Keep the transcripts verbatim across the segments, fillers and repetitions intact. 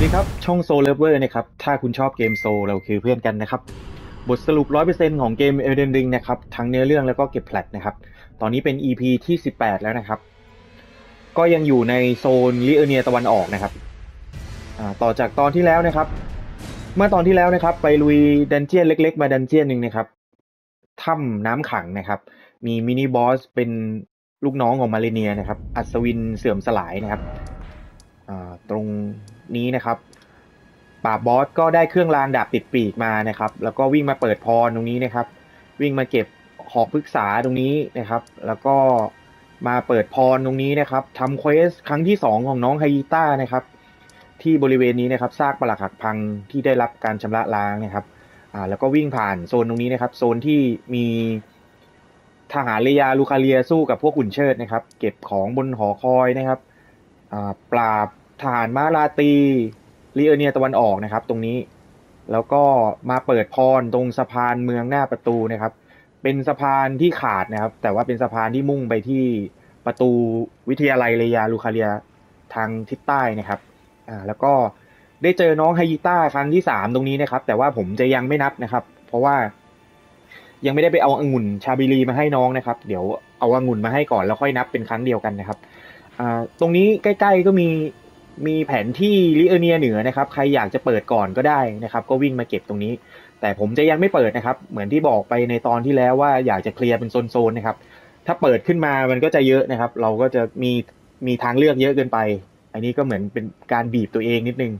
ดีครับช่อง Soul Lover นะครับถ้าคุณชอบเกมโซลเราคือเพื่อนกันนะครับบทสรุป ร้อยเปอร์เซ็นต์ ของเกม Elden Ring นะครับทั้งเนื้อเรื่องแล้วก็เก็บแพลตนะครับตอนนี้เป็น อี พี ที่สิบแปดแล้วนะครับก็ยังอยู่ในโซนลิเอเนียตะวันออกนะครับต่อจากตอนที่แล้วนะครับเมื่อตอนที่แล้วนะครับไปลุยดันเจียนเล็กๆมาดันเจียนหนึ่งนะครับถ้ำน้ำขังนะครับมีมินิบอสเป็นลูกน้องของมาเลเนียนะครับอัศวินเสื่อมสลายนะครับตรงนี้นะครับปราบบอสก็ได้เครื่องรางดาบติดปีกมานะครับแล้วก็วิ่งมาเปิดพรตรงนี้นะครับวิ่งมาเก็บหอกพฤกษาตรงนี้นะครับแล้วก็มาเปิดพรตรงนี้นะครับทำเควสครั้งที่สองของน้องไฮยีต้านะครับที่บริเวณนี้นะครับซากปรักหักพังที่ได้รับการชำระล้างนะครับอ่าแล้วก็วิ่งผ่านโซนตรงนี้นะครับโซนที่มีทหารเรียลูคาเลียสู้กับพวกขุนเชิดนะครับเก็บของบนหอคอยนะครับอ่าปราบทหารมาลาตีลิเอเนียตะวันออกนะครับตรงนี้แล้วก็มาเปิดพรตรงสะพานเมืองหน้าประตูนะครับเป็นสะพานที่ขาดนะครับแต่ว่าเป็นสะพานที่มุ่งไปที่ประตูวิทยาลัยเรียลูคาเลียทางทิศใต้นะครับอ่าแล้วก็ได้เจอน้องไฮยีต้าครั้งที่สามตรงนี้นะครับแต่ว่าผมจะยังไม่นับนะครับเพราะว่ายังไม่ได้ไปเอาองุ่นชาบิลีมาให้น้องนะครับเดี๋ยวเอาองุ่นมาให้ก่อนแล้วค่อยนับเป็นครั้งเดียวกันนะครับอ่าตรงนี้ใกล้ๆก็มีมีแผนที่ลิเอเนียเหนือนะครับใครอยากจะเปิดก่อนก็ได้นะครับก็วิ่งมาเก็บตรงนี้แต่ผมจะยังไม่เปิดนะครับเหมือนที่บอกไปในตอนที่แล้วว่าอยากจะเคลียร์เป็นโซนๆนะครับถ้าเปิดขึ้นมามันก็จะเยอะนะครับเราก็จะมีมีทางเลือกเยอะเกินไปอันนี้ก็เหมือนเป็นการบีบตัวเองนิดนึง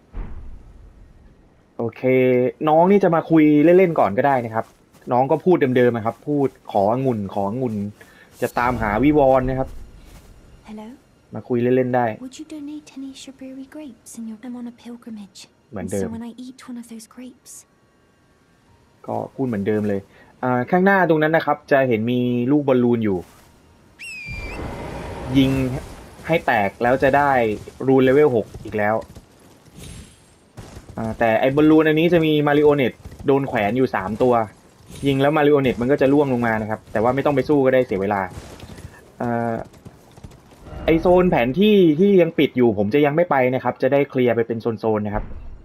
โอเคน้องนี่จะมาคุยเล่นๆก่อนก็ได้นะครับน้องก็พูดเดิมๆนะครับพูดขององุ่นขององุ่นจะตามหาวิวรณ์นะครับ Hello มาคุยเล่นๆได้ Would you donate any strawberry grapes in your I'm on a pilgrimage เหมือนเดิม so when I eat one of those grapes ก็พูดเหมือนเดิมเลยอ่าข้างหน้าตรงนั้นนะครับจะเห็นมีลูกบอลลูนอยู่ยิงให้แตกแล้วจะได้รูนเลเวลหกอีกแล้วอ่าแต่ไอ้บอลลูนอันนี้จะมีมาริโอเน็ตโดนแขวนอยู่สามตัวยิงแล้วมาริโอเน็ตมันก็จะล่วงลงมานะครับแต่ว่าไม่ต้องไปสู้ก็ได้เสียเวลาอ่าไอโซนแผนที่ที่ยังปิดอยู่ผมจะยังไม่ไปนะครับจะได้เคลียร์ไปเป็นโซนๆนะครับ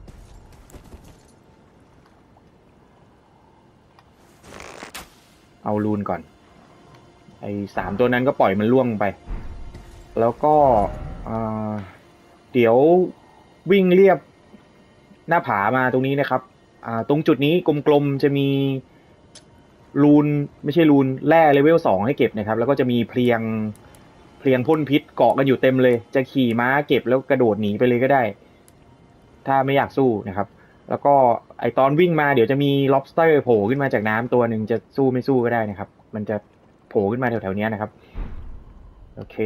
เอารูนก่อนไอ้สามตัวนั้นก็ปล่อยมันล่วงไปแล้วก็เดี๋ยววิ่งเรียบหน้าผามาตรงนี้นะครับตรงจุดนี้กลมๆจะมีรูนไม่ใช่รูนแร่เลเวลสองให้เก็บนะครับแล้วก็จะมีเพลียงเพลียงพ่นพิษเกาะกันอยู่เต็มเลยจะขี่ม้าเก็บแล้วกระโดดหนีไปเลยก็ได้ถ้าไม่อยากสู้นะครับแล้วก็ไอตอนวิ่งมาเดี๋ยวจะมี lobster โผล่ขึ้นมาจากน้ำตัวหนึ่งจะสู้ไม่สู้ก็ได้นะครับมันจะโผล่ขึ้นมาแถวๆนี้นะครับโอเค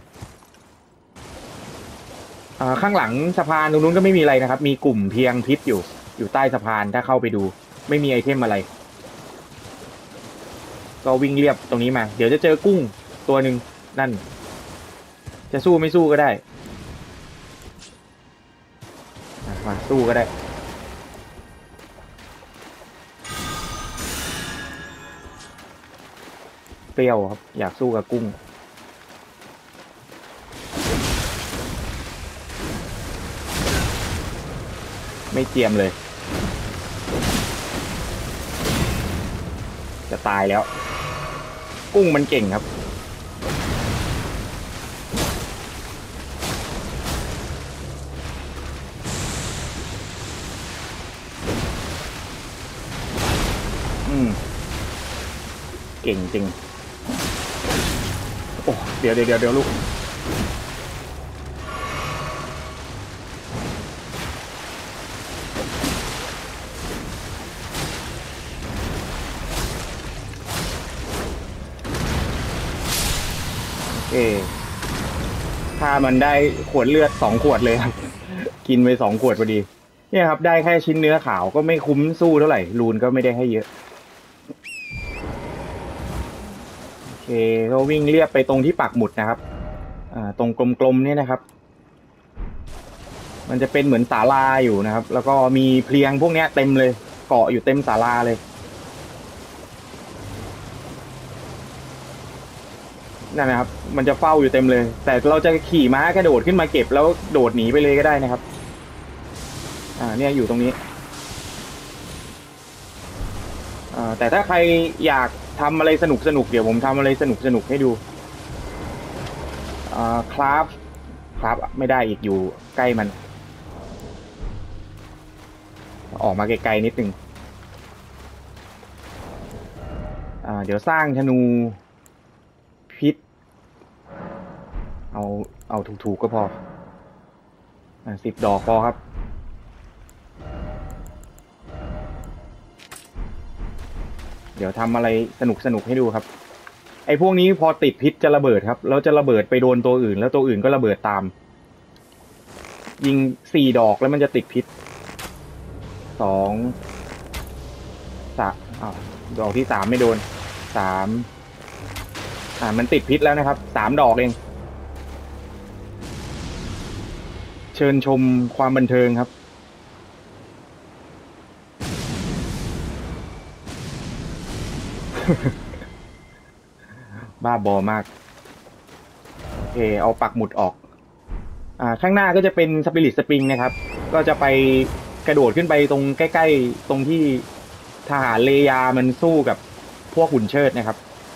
อ่าข้างหลังสะพานตรงนู้นก็ไม่มีอะไรนะครับมีกลุ่มเพียงพิษอยู่อยู่ใต้สะพานถ้าเข้าไปดูไม่มีไอเทมอะไรก็วิ่งเรียบตรงนี้มาเดี๋ยวจะเจอกุ้งตัวหนึ่งนั่นจะสู้ไม่สู้ก็ได้มาสู้ก็ได้เปรี้ยวครับอยากสู้กับกุ้งไม่เจียมเลยจะตายแล้วกุ้งมันเก่งครับอืมเก่งจริงโอ้เดี๋ยวเดี๋ยวเดี๋ยวลูกเอถ้ามันได้ขวดเลือดสองขวดเลยครับกินไปสองขวดพอดีเนี่ยครับได้แค่ชิ้นเนื้อขาวก็ไม่คุ้มสู้เท่าไหร่รูนก็ไม่ได้ให้เยอะโอเคก็วิ่งเรียบไปตรงที่ปักหมุดนะครับอ่าตรงกลมๆเนี่ยนะครับมันจะเป็นเหมือนศาลาอยู่นะครับแล้วก็มีเพลียงพวกนี้เต็มเลยเกาะอยู่เต็มศาลาเลยนั่นนะครับมันจะเฝ้าอยู่เต็มเลยแต่เราจะขี่ม้ากระโดดขึ้นมาเก็บแล้วโดดหนีไปเลยก็ได้นะครับอ่าเนี่ยอยู่ตรงนี้อ่าแต่ถ้าใครอยากทำอะไรสนุกสนุกเดี๋ยวผมทำอะไรสนุกสนุกให้ดูอ่าคราฟคราฟไม่ได้อีกอยู่ใกล้มันออกมาไกลๆนิดนึงอ่าเดี๋ยวสร้างธนูพิษเอาเอาถูกๆก็พออ่าสิบดอกพอครับเดี๋ยวทำอะไรสนุกสนุกให้ดูครับไอ้พวกนี้พอติดพิษจะระเบิดครับแล้วจะระเบิดไปโดนตัวอื่นแล้วตัวอื่นก็ระเบิดตามยิงสี่ดอกแล้วมันจะติดพิษสองสามอ้าวดอกที่สามไม่โดนสามอ่ามันติดพิษแล้วนะครับสามดอกเองเชิญชมความบันเทิงครับ บ้าบอมากโอเคเอาปักหมุดออกอ่าข้างหน้าก็จะเป็นสปิริตสปริงนะครับก็จะไปกระโดดขึ้นไปตรงใกล้ๆตรงที่ทหารเลยามันสู้กับพวกหุ่นเชิดนะครับ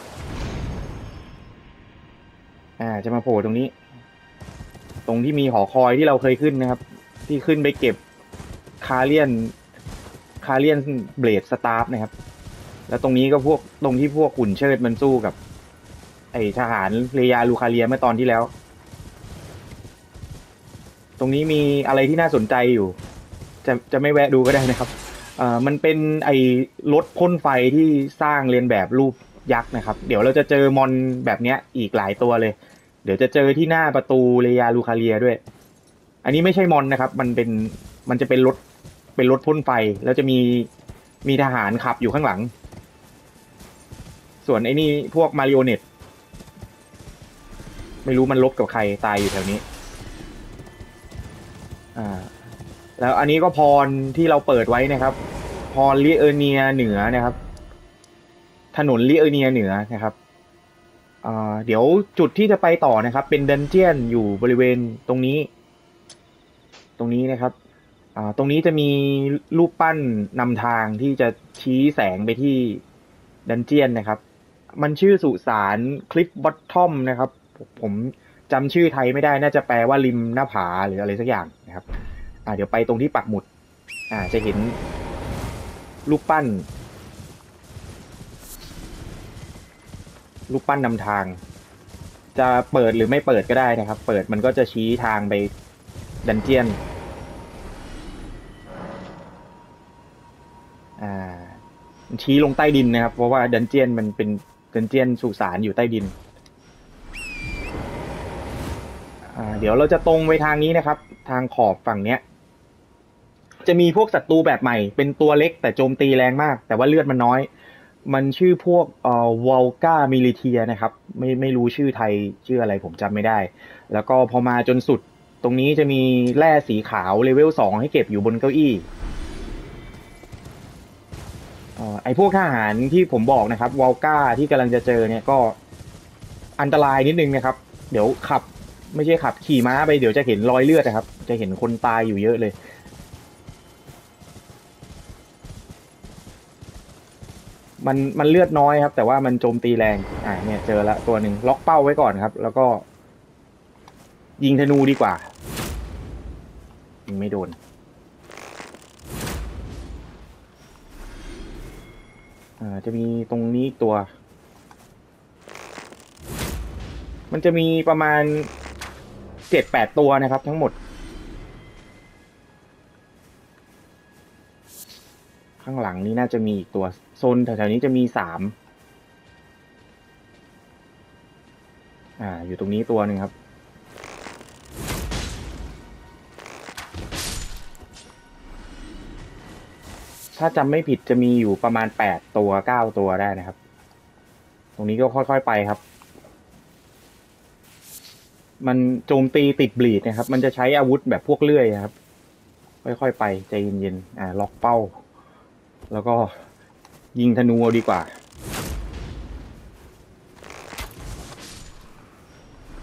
อ่าจะมาโผล่ตรงนี้ตรงที่มีหอคอยที่เราเคยขึ้นนะครับที่ขึ้นไปเก็บคาเลียนคาเลียนเบลดสตาร์ฟนะครับแล้วตรงนี้ก็พวกตรงที่พวกหุ่นเชิดมันสู้กับไอทหารเลยาลูคาเลียเมื่อตอนที่แล้วตรงนี้มีอะไรที่น่าสนใจอยู่จะจะไม่แวะดูก็ได้นะครับเอ่อมันเป็นไอ้รถพ่นไฟที่สร้างเลียนแบบรูปยักษ์นะครับเดี๋ยวเราจะเจอมอนแบบเนี้ยอีกหลายตัวเลยเดี๋ยวจะเจอที่หน้าประตูเลยาลูคาเลียด้วยอันนี้ไม่ใช่มอนนะครับมันเป็นมันจะเป็นรถเป็นรถพ่นไฟแล้วจะมีมีทหารขับอยู่ข้างหลังส่วนไอ้นี่พวกมาริโอเน็ตไม่รู้มันลบกับใครตายอยู่แถวนี้อ่าแล้วอันนี้ก็พรที่เราเปิดไว้นะครับพรลิเอเนียเหนือนะครับถนนลิเอเนียเหนือนะครับอ่าเดี๋ยวจุดที่จะไปต่อนะครับเป็นดันเจียนอยู่บริเวณตรงนี้ตรงนี้นะครับอ่าตรงนี้จะมีรูปปั้นนำทางที่จะชี้แสงไปที่ดันเจียนนะครับมันชื่อสุสานคลิฟบอททอมนะครับผมจำชื่อไทยไม่ได้น่าจะแปลว่าริมหน้าผาหรืออะไรสักอย่างนะครับอ่าเดี๋ยวไปตรงที่ปักหมุดอ่าจะเห็นรูปปั้นรูปปั้นนำทางจะเปิดหรือไม่เปิดก็ได้นะครับเปิดมันก็จะชี้ทางไปดันเจียนอ่าชี้ลงใต้ดินนะครับเพราะว่าดันเจียนมันเป็นดันเจียนสุสานอยู่ใต้ดินอ่าเดี๋ยวเราจะตรงไปทางนี้นะครับทางขอบฝั่งเนี้ยจะมีพวกศัตรูแบบใหม่เป็นตัวเล็กแต่โจมตีแรงมากแต่ว่าเลือดมันน้อยมันชื่อพวกเอ่อวอลกามิลิเทียนะครับไม่ไม่รู้ชื่อไทยชื่ออะไรผมจำไม่ได้แล้วก็พอมาจนสุดตรงนี้จะมีแร่สีขาวเลเวลสองให้เก็บอยู่บนเก้าอี้เอ่อไอพวกทหารที่ผมบอกนะครับวอลกาที่กำลังจะเจอเนี่ยก็อันตรายนิดนึงนะครับเดี๋ยวขับไม่ใช่ขับขี่ม้าไปเดี๋ยวจะเห็นรอยเลือดนะครับจะเห็นคนตายอยู่เยอะเลย มันมันเลือดน้อยครับแต่ว่ามันโจมตีแรงอ่าเนี่ยเจอละตัวหนึ่งล็อกเป้าไว้ก่อนครับแล้วก็ยิงธนูดีกว่ายิงไม่โดนอ่าจะมีตรงนี้ตัวมันจะมีประมาณเจ็ดแปดตัวนะครับทั้งหมดข้างหลังนี้น่าจะมีอีกตัวโซนแถวๆนี้จะมีสามอ่าอยู่ตรงนี้ตัวหนึ่งครับถ้าจำไม่ผิดจะมีอยู่ประมาณแปดตัวเก้าตัวได้นะครับตรงนี้ก็ค่อยๆไปครับมันโจมตีติดบลีดนะครับมันจะใช้อาวุธแบบพวกเลื่อยครับค่อยๆไปใจเย็นๆอ่าล็อกเป้าแล้วก็ยิงธนูเอาดีกว่า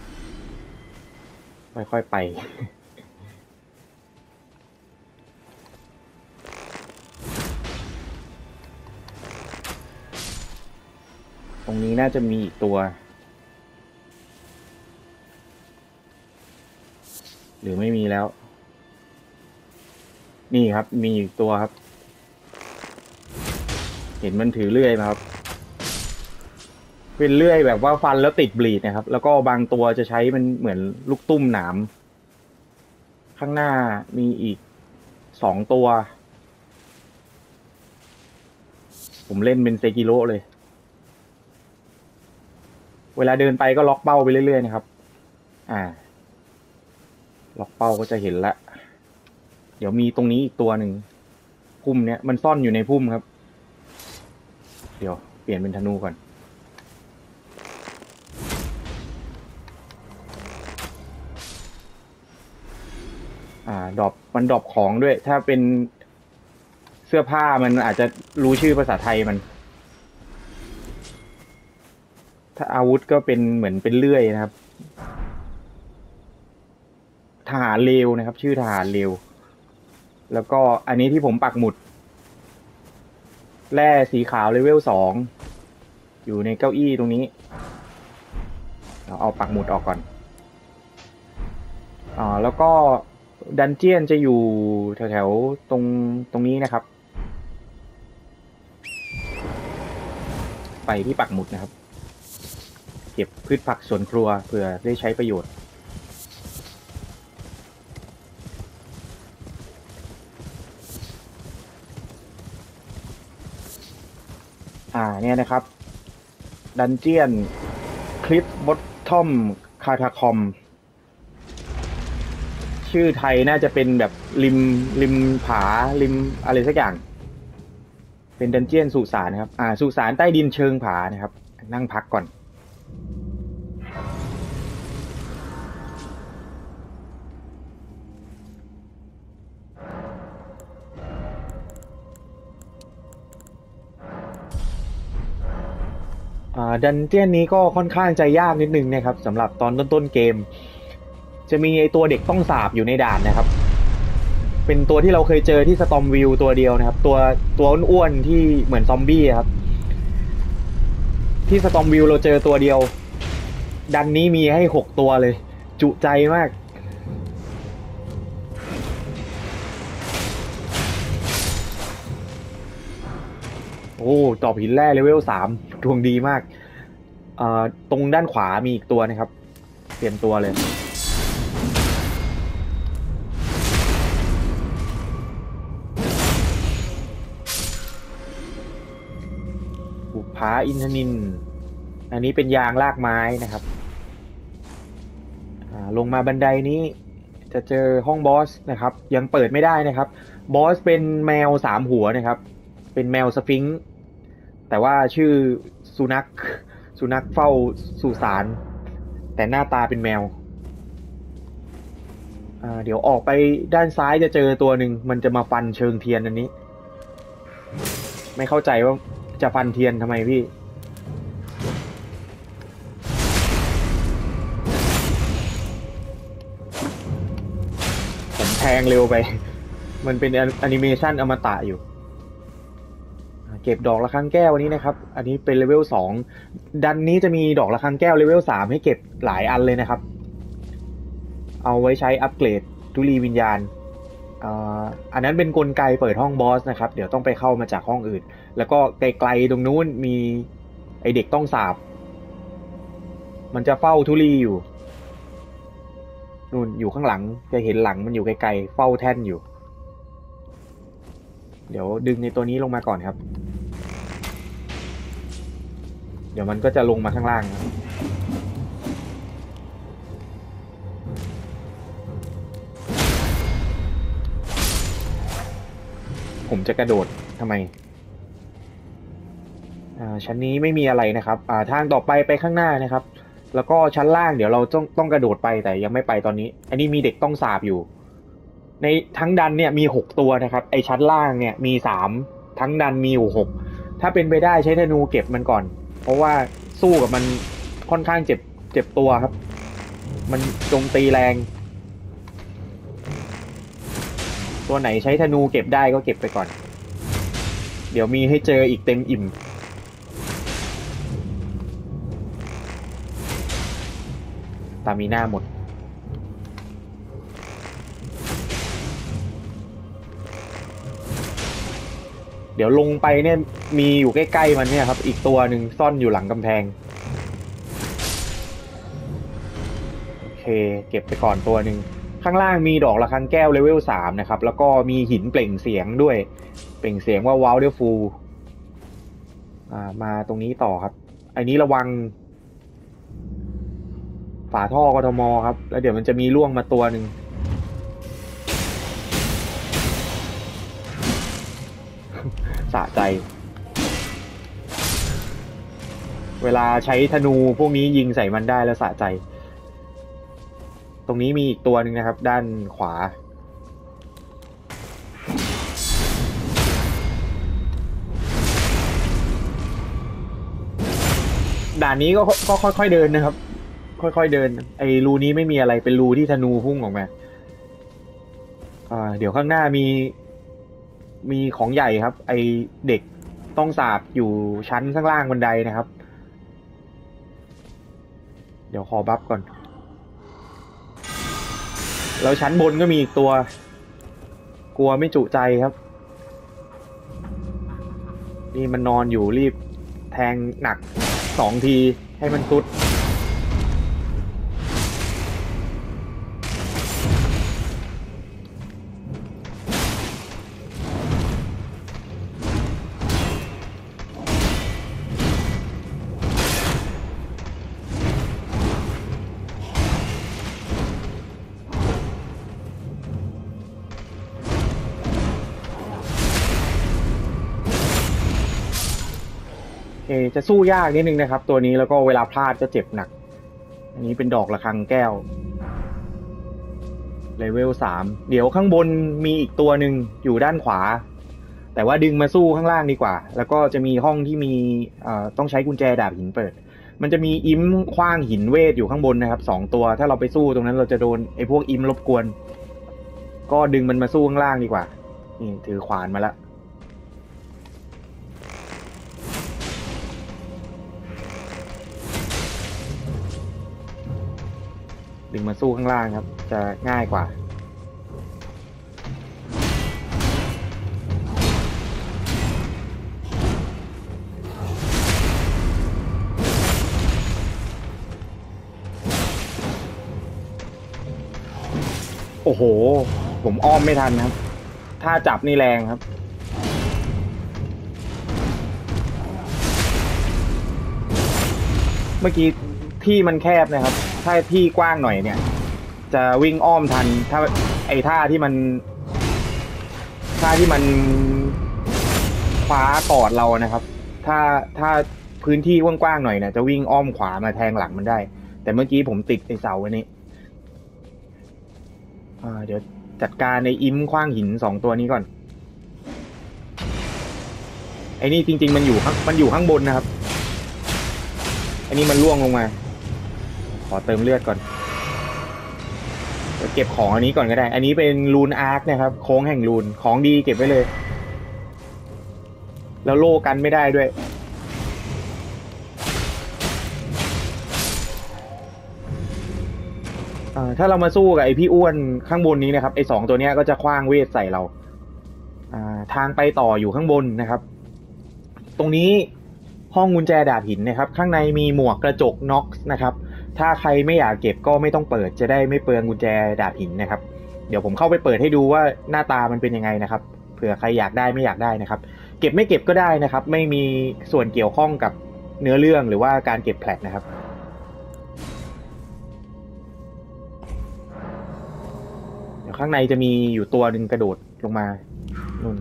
ค่อยๆไปรงนี้น่าจะมีอีกตัวหรือไม่มีแล้วนี่ครับมีอีกตัวครับเห็นมันถือเลื่อยมาครับเป็นเลื่อยแบบว่าฟันแล้วติดบลีดนะครับแล้วก็บางตัวจะใช้มันเหมือนลูกตุ้มหนามข้างหน้ามีอีกสองตัวผมเล่นเป็นเซกิโร่เลยเวลาเดินไปก็ล็อกเป้าไปเรื่อยๆนะครับอ่าล็อกเป้าก็จะเห็นละเดี๋ยวมีตรงนี้อีกตัวหนึ่งพุ่มเนี้ยมันซ่อนอยู่ในพุ่มครับเดี๋ยวเปลี่ยนเป็นธนูก่อนอ่าดรอปมันดรอปของด้วยถ้าเป็นเสื้อผ้ามันอาจจะรู้ชื่อภาษาไทยมันถ้าอาวุธก็เป็นเหมือนเป็นเลื่อยนะครับทหารเลวนะครับชื่อทหารเลวแล้วก็อันนี้ที่ผมปักหมุดแร่สีขาวเลเวลสองอยู่ในเก้าอี้ตรงนี้เราเอาปักหมุดออกก่อนอ่าแล้วก็ดันเจียนจะอยู่แถวๆตรงตรงนี้นะครับไปที่ปักหมุดนะครับเก็บพืชผักสวนครัวเพื่อได้ใช้ประโยชน์อ่าเนี่ยนะครับดันเจียนคลิปบอททอมคาทาคอมชื่อไทยน่าจะเป็นแบบริมริมผาริมอะไรสักอย่างเป็นดันเจียนสุสานนะครับอ่าสุสานใต้ดินเชิงผานะครับนั่งพักก่อนดันเจียนนี้ก็ค่อนข้างจะยากนิดนึงนะครับสำหรับตอนต้นๆเกมจะมีไอตัวเด็กต้องสาบอยู่ในด่านนะครับเป็นตัวที่เราเคยเจอที่สตอมวิวตัวเดียวนะครับตัวตัวอ้วนๆที่เหมือนซอมบี้ครับที่สตอมวิวเราเจอตัวเดียวดันนี้มีให้หกตัวเลยจุใจมากโอ้ตอบหินแร่เลเวลสามดวงดีมากเอ่อตรงด้านขวามีอีกตัวนะครับเตรียมตัวเลยบุพาอินทนินอันนี้เป็นยางลากไม้นะครับลงมาบันไดนี้จะเจอห้องบอสนะครับยังเปิดไม่ได้นะครับบอสเป็นแมวสามหัวนะครับเป็นแมวสฟิงค์แต่ว่าชื่อสุนัขสุนัขเฝ้าสุสานแต่หน้าตาเป็นแมวเดี๋ยวออกไปด้านซ้ายจะเจอตัวหนึ่งมันจะมาฟันเชิงเทียนอันนี้ไม่เข้าใจว่าจะฟันเทียนทำไมพี่ผมแทงเร็วไปมันเป็นแอนิเมชันอมตะอยู่เก็บดอกระฆังแก้ววันนี้นะครับอันนี้เป็นเลเวลสองดันนี้จะมีดอกระฆังแก้วเลเวลสามให้เก็บหลายอันเลยนะครับเอาไว้ใช้อัปเกรดทุลีวิญญาณอันนั้นเป็นกลไกเปิดห้องบอสนะครับเดี๋ยวต้องไปเข้ามาจากห้องอื่นแล้วก็ไกลๆตรงนู้นมีไอเด็กต้องสาบมันจะเฝ้าทุลีอยู่นู่นอยู่ข้างหลังจะเห็นหลังมันอยู่ไกลๆเฝ้าแท่นอยู่เดี๋ยวดึงในตัวนี้ลงมาก่อนครับเดี๋ยวมันก็จะลงมาข้างล่างนะผมจะกระโดดทำไมอ่าชั้นนี้ไม่มีอะไรนะครับอ่าทางต่อไปไปข้างหน้านะครับแล้วก็ชั้นล่างเดี๋ยวเราต้องต้องกระโดดไปแต่ยังไม่ไปตอนนี้อันนี้มีเด็กต้องสาบอยู่ในทั้งดันเนี่ยมีหกตัวนะครับไอชั้นล่างเนี่ยมีสามทั้งดันมีอยู่หกถ้าเป็นไปได้ใช้ธนูเก็บมันก่อนเพราะว่าสู้กับมันค่อนข้างเจ็บเจ็บตัวครับมันโจมตีแรงตัวไหนใช้ธนูเก็บได้ก็เก็บไปก่อนเดี๋ยวมีให้เจออีกเต็มอิ่มามิน่าหมดเดี๋ยวลงไปเนี่ยมีอยู่ใกล้ๆมันเนี่ยครับอีกตัวหนึ่งซ่อนอยู่หลังกำแพงโอเคเก็บไปก่อนตัวหนึ่งข้างล่างมีดอกระฆังแก้วเลเวลสามนะครับแล้วก็มีหินเปล่งเสียงด้วยเปล่งเสียงว่า Wonderful อ่ามาตรงนี้ต่อครับอันนี้ระวังฝาท่อกทมครับแล้วเดี๋ยวมันจะมีล่วงมาตัวหนึ่งสะใจเวลาใช้ธนูพวกนี้ยิงใส่มันได้แล้วสะใจตรงนี้มีอีกตัวหนึ่งนะครับด้านขวาด่านนี้ก็ก็ค่อยๆเดินนะครับค่อยๆเดินไอ้รูนี้ไม่มีอะไรเป็นรูที่ธนูพุ่งออกมาอ่าเดี๋ยวข้างหน้ามีมีของใหญ่ครับไอเด็กต้องสาบอยู่ชั้นข้างล่างบันไดนะครับเดี๋ยวขอบัฟก่อนแล้วชั้นบนก็มีอีกตัวกลัวไม่จุใจครับนี่มันนอนอยู่รีบแทงหนักสองทีให้มันสุดจะสู้ยากนิดนึงนะครับตัวนี้แล้วก็เวลาพลาดก็เจ็บหนักอันนี้เป็นดอกระฆังแก้วเลเวลสามเดี๋ยวข้างบนมีอีกตัวหนึ่งอยู่ด้านขวาแต่ว่าดึงมาสู้ข้างล่างดีกว่าแล้วก็จะมีห้องที่มีต้องใช้กุญแจดาบหินเปิดมันจะมีอิมขว้างหินเวทอยู่ข้างบนนะครับสองตัวถ้าเราไปสู้ตรงนั้นเราจะโดนไอ้พวกอิมรบกวนก็ดึงมันมาสู้ข้างล่างดีกว่านี่ถือขวานมาแล้วดึงมาสู้ข้างล่างครับจะง่ายกว่าโอ้โหผมอ้อมไม่ทันครับถ้าจับนี่แรงครับเมื่อกี้ที่มันแคบนะครับถ้าที่กว้างหน่อยเนี่ยจะวิ่งอ้อมทันถ้าไอ้ท่าที่มันท่าที่มันคว้ากอดเรานะครับถ้าถ้าพื้นที่กว้างๆหน่อยเนี่ยจะวิ่งอ้อมขวามาแทงหลังมันได้แต่เมื่อกี้ผมติดไอ้เสาไว้นี่เดี๋ยวจัดการในอิมขว้างหินสองตัวนี้ก่อนไอ้นี่จริงๆมันอยู่มันอยู่ข้างบนนะครับอันนี้มันล่วงลงมาขอเติมเลือดก่อนเก็บของอันนี้ก่อนก็ได้อันนี้เป็นรูนอาร์คนะครับโค้งแห่งรูนของดีเก็บไว้เลยแล้วโล่กันไม่ได้ด้วยถ้าเรามาสู้กับไอพี่อ้วนข้างบนนี้นะครับไอสองตัวนี้ก็จะคว้างเวทใส่เราทางไปต่ออยู่ข้างบนนะครับตรงนี้ห้องกุญแจดาบหินนะครับข้างในมีหมวกกระจกน็อกซ์นะครับถ้าใครไม่อยากเก็บก็ไม่ต้องเปิดจะได้ไม่เปลืองกุญแจดาบหินนะครับเดี๋ยวผมเข้าไปเปิดให้ดูว่าหน้าตามันเป็นยังไงนะครับเผื่อใครอยากได้ไม่อยากได้นะครับเก็บไม่เก็บก็ได้นะครับไม่มีส่วนเกี่ยวข้องกับเนื้อเรื่องหรือว่าการเก็บแพลตนะครับเดี๋ยวข้างในจะมีอยู่ตัวหนึ่งกระโดดลงมานู่น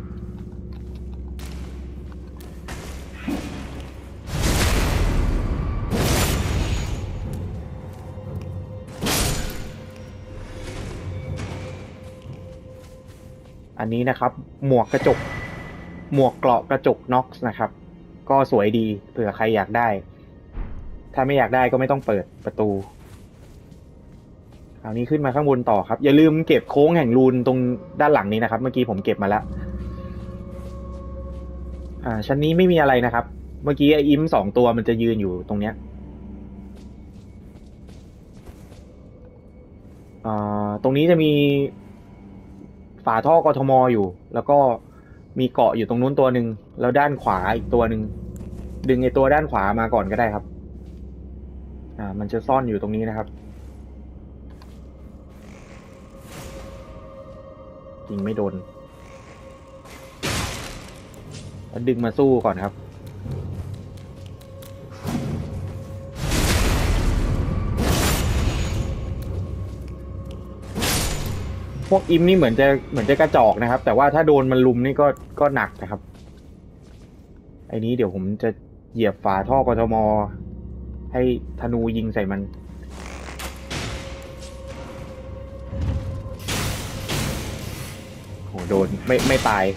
อันนี้นะครับหมวกกระจกหมวกเกราะกระจกน็อกซ์นะครับก็สวยดีเผื่อใครอยากได้ถ้าไม่อยากได้ก็ไม่ต้องเปิดประตูคราวนี้ขึ้นมาข้างบนต่อครับอย่าลืมเก็บโค้งแห่งรูนตรงด้านหลังนี้นะครับเมื่อกี้ผมเก็บมาแล้วอ่าชั้นนี้ไม่มีอะไรนะครับเมื่อกี้ไอ้อิมสองตัวมันจะยืนอยู่ตรงเนี้ยอ่าตรงนี้จะมีฝาท่อกทมอยู่แล้วก็มีเกาะอยู่ตรงนู้นตัวหนึ่งแล้วด้านขวาอีกตัวหนึ่งดึงไอตัวด้านขวามาก่อนก็ได้ครับอ่ามันจะซ่อนอยู่ตรงนี้นะครับยิงไม่โดนแล้วดึงมาสู้ก่อนครับพวกอิมนี่เหมือนจะเหมือนจะกระจอกนะครับแต่ว่าถ้าโดนมันลุมนี่ก็ก็หนักนะครับไอ้นี้เดี๋ยวผมจะเหยียบฝาท่อกทมให้ธนูยิงใส่มันโหโดนไม่ไม่ตาย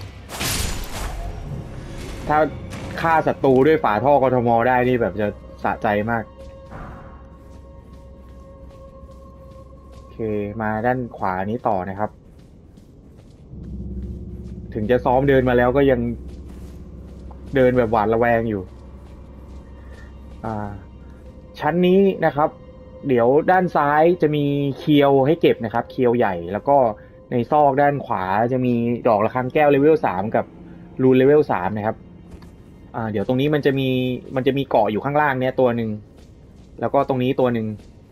ถ้าฆ่าศัตรูด้วยฝาท่อกทมได้นี่แบบจะสะใจมากโอเคมาด้านขวานี้ต่อนะครับถึงจะซ้อมเดินมาแล้วก็ยังเดินแบบหวาดระแวงอยู่อ่าชั้นนี้นะครับเดี๋ยวด้านซ้ายจะมีเคียวให้เก็บนะครับเคียวใหญ่แล้วก็ในซอกด้านขวาจะมีดอกระฆังแก้วเลเวลสามกับรูนเลเวลสามนะครับอ่าเดี๋ยวตรงนี้มันจะมีมันจะมีเกาะอยู่ข้างล่างเนี้ยตัวหนึ่งแล้วก็ตรงนี้ตัวหนึ่ง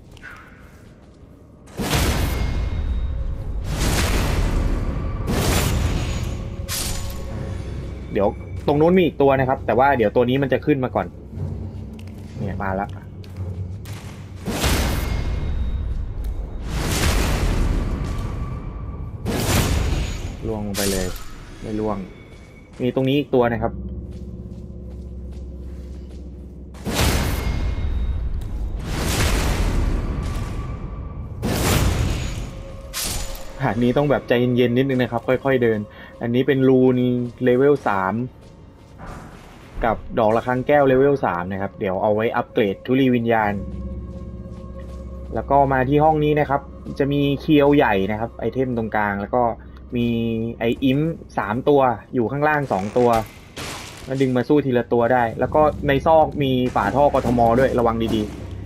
เดี๋ยวตรงนู้นมีอีกตัวนะครับแต่ว่าเดี๋ยวตัวนี้มันจะขึ้นมาก่อนเนี่ยมาแล้วล่วงลงไปเลยไม่ล่วงมีตรงนี้อีกตัวนะครับอันนี้ต้องแบบใจเย็นๆนิดนึงนะครับค่อยๆเดินอันนี้เป็นรูนเลเวลสามกับดอกระฆังแก้วเลเวลสามนะครับเดี๋ยวเอาไว้อัปเกรดธุลีวิญญาณแล้วก็มาที่ห้องนี้นะครับจะมีเคียวใหญ่นะครับไอเทมตรงกลางแล้วก็มีไออิมสามตัวอยู่ข้างล่างสองตัวแล้วดึงมาสู้ทีละตัวได้แล้วก็ในซอกมีฝาท่อกทมด้วยระวังดี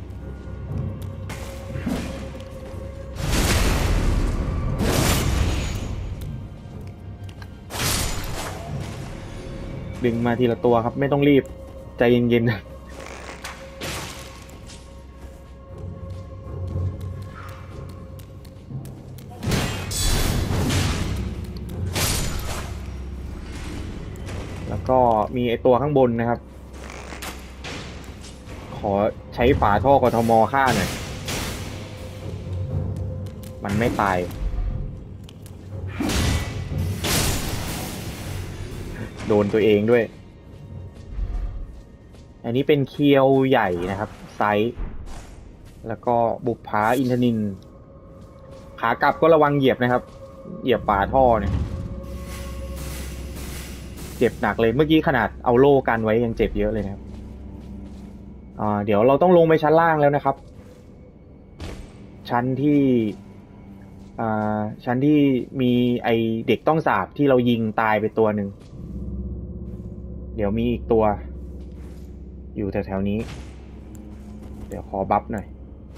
ๆดึงมาทีละตัวครับไม่ต้องรีบใจเย็นๆแล้วก็มีไอตัวข้างบนนะครับขอใช้ฝาท่อกทมฆ่าหน่อยมันไม่ตายโดนตัวเองด้วยอันนี้เป็นเคียวใหญ่นะครับไซส์แล้วก็บุปผาอินทนินขากลับก็ระวังเหยียบนะครับเหยียบฝาท่อเนี่ยเจ็บหนักเลยเมื่อกี้ขนาดเอาโล่กันไว้ยังเจ็บเยอะเลยนะครับอ่าเดี๋ยวเราต้องลงไปชั้นล่างแล้วนะครับชั้นที่อ่าชั้นที่มีไอเด็กต้องสาบที่เรายิงตายไปตัวหนึ่งเดี๋ยวมีอีกตัวอยู่แถวๆนี้เดี๋ยวขอบัฟหน่อย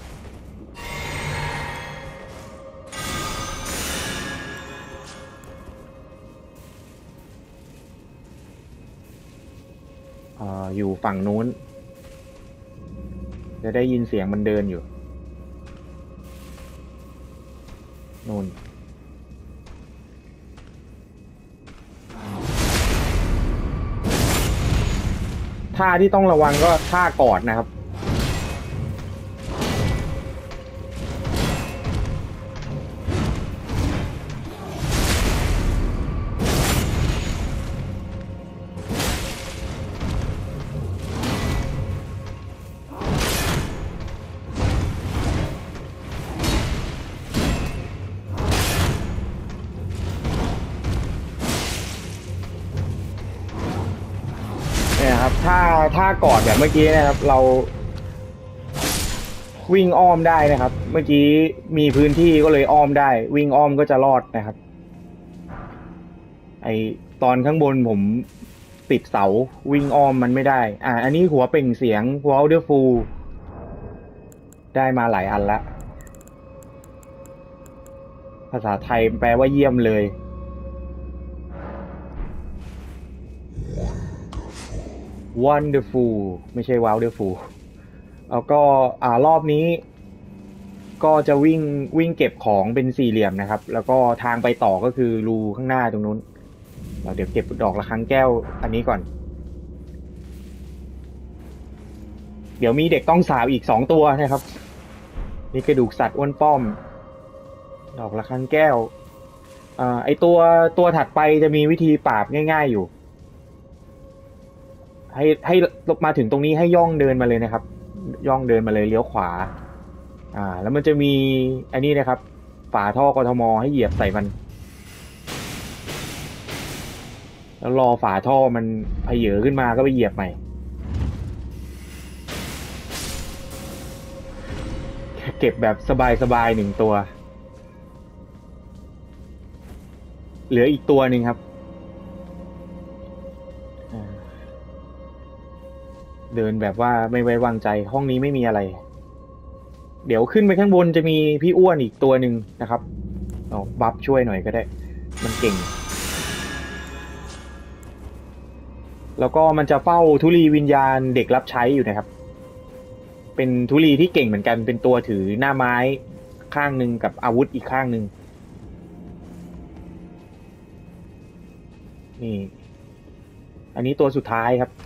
อ่าอยู่ฝั่งนู้นจะได้ยินเสียงมันเดินอยู่นู่นท่าที่ต้องระวังก็ท่ากอดนะครับเนี่ยครับถ้าถ้ากอดแบบเมื่อกี้นะครับเราวิ่งอ้อมได้นะครับเมื่อกี้มีพื้นที่ก็เลยอ้อมได้วิ่งอ้อมก็จะรอดนะครับไอตอนข้างบนผมติดเสาวิ่งอ้อมมันไม่ได้อ่าอันนี้หัวเปล่งเสียงหัวอัลเดอร์ฟูลได้มาหลายอันละภาษาไทยแปลว่าเยี่ยมเลย wonderful ไม่ใช่ wonderful แล้วก็อ่ารอบนี้ก็จะวิ่งวิ่งเก็บของเป็นสี่เหลี่ยมนะครับแล้วก็ทางไปต่อก็คือรูข้างหน้าตรงนู้นเราเดี๋ยวเก็บดอกระฆังแก้วอันนี้ก่อนเดี๋ยวมีเด็กต้องสาวอีกสองตัวนะครับมีกระดูกสัตว์อ้วนป้อมดอกระฆังแก้วอ่าไอตัวตัวถัดไปจะมีวิธีปราบง่ายๆอยู่ให้ให้มาถึงตรงนี้ให้ย่องเดินมาเลยนะครับย่องเดินมาเลยเลี้ยวขวาอ่าแล้วมันจะมีอันนี้นะครับฝาท่อกทมให้เหยียบใส่มันแล้วรอฝาท่อมันเพเยอขึ้นมาก็ไปเหยียบใหม่เก็บแบบสบายๆหนึ่งตัวเหลืออีกตัวหนึ่งครับเดินแบบว่าไม่ไว้วางใจห้องนี้ไม่มีอะไรเดี๋ยวขึ้นไปข้างบนจะมีพี่อ้วนอีกตัวหนึ่งนะครับเอาบัฟช่วยหน่อยก็ได้มันเก่งแล้วก็มันจะเฝ้าธุลีวิญญาณเด็กรับใช้อยู่นะครับเป็นธุลีที่เก่งเหมือนกันเป็นตัวถือหน้าไม้ข้างหนึ่งกับอาวุธอีกข้างหนึ่งนี่อันนี้ตัวสุดท้ายครับ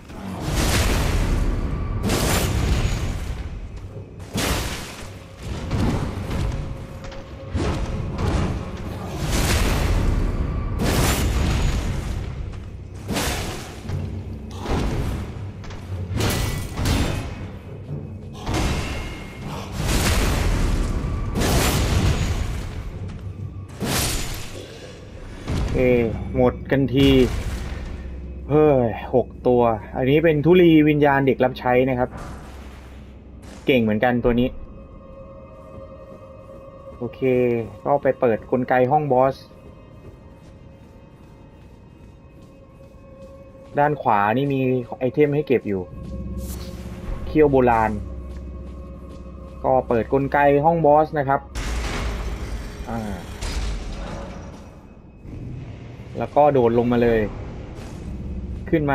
เอหมดกันทีเฮ้ยหกตัวอันนี้เป็นธุลีวิญญาณเด็กรับใช้นะครับเก่งเหมือนกันตัวนี้โอเคก็ไปเปิดกลไกห้องบอสด้านขวานี่มีไอเทมให้เก็บอยู่เคี้ยวโบราณก็เปิดกลไกห้องบอสนะครับอ่าแล้วก็โดดลงมาเลยขึ้นมา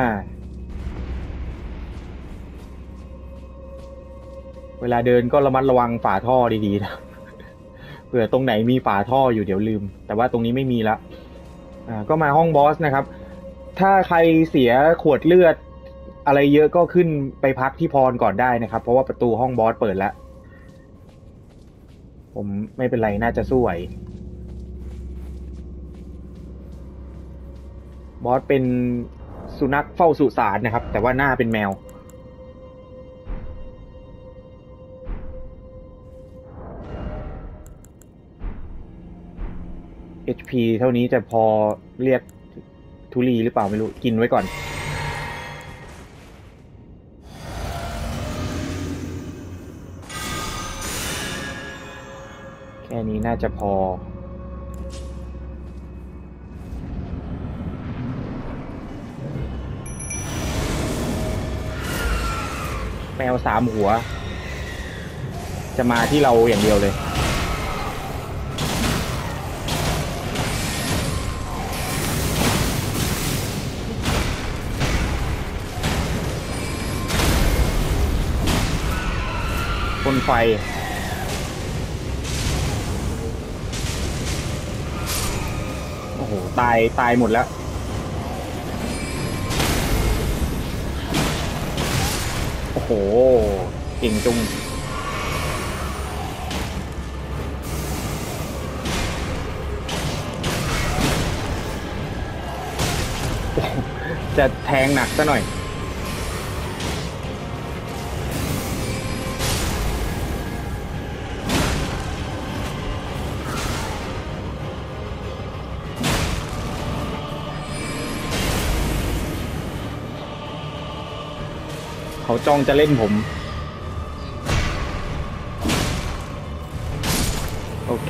เวลาเดินก็ระมัดระวังฝาท่อดีๆนะเผื่อตรงไหนมีฝาท่ออยู่เดี๋ยวลืมแต่ว่าตรงนี้ไม่มีละอ่าก็มาห้องบอสนะครับถ้าใครเสียขวดเลือดอะไรเยอะก็ขึ้นไปพักที่พรก่อนได้นะครับเพราะว่าประตูห้องบอสเปิดแล้วผมไม่เป็นไรน่าจะสู้ไหวบอสเป็นสุนัขเฝ้าสุสานนะครับแต่ว่าหน้าเป็นแมว เอช พี เท่านี้จะพอเรียกทุลีหรือเปล่าไม่รู้กินไว้ก่อนแค่นี้น่าจะพอแมวสามหัวจะมาที่เราอย่างเดียวเลยพ่นไฟโอ้โหตายตายหมดแล้วโอ้โหเก่งจุงจะแทงหนักซะหน่อยเขาจ้องจะเล่นผมโอเค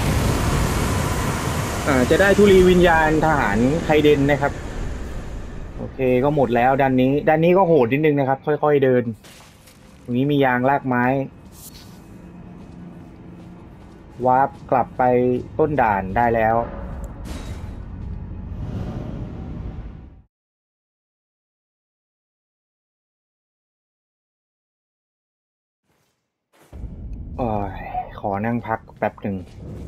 อ่าจะได้ธุลีวิญญาณทหารไคเดนนะครับโอเคก็หมดแล้วด้านนี้ด้านนี้ก็โหดนิดนึงนะครับค่อยๆเดินตรงนี้มียางลากไม้วาร์ปกลับไปต้นด่านได้แล้วโอ้ยขอนั่งพักแป๊บหนึ่ง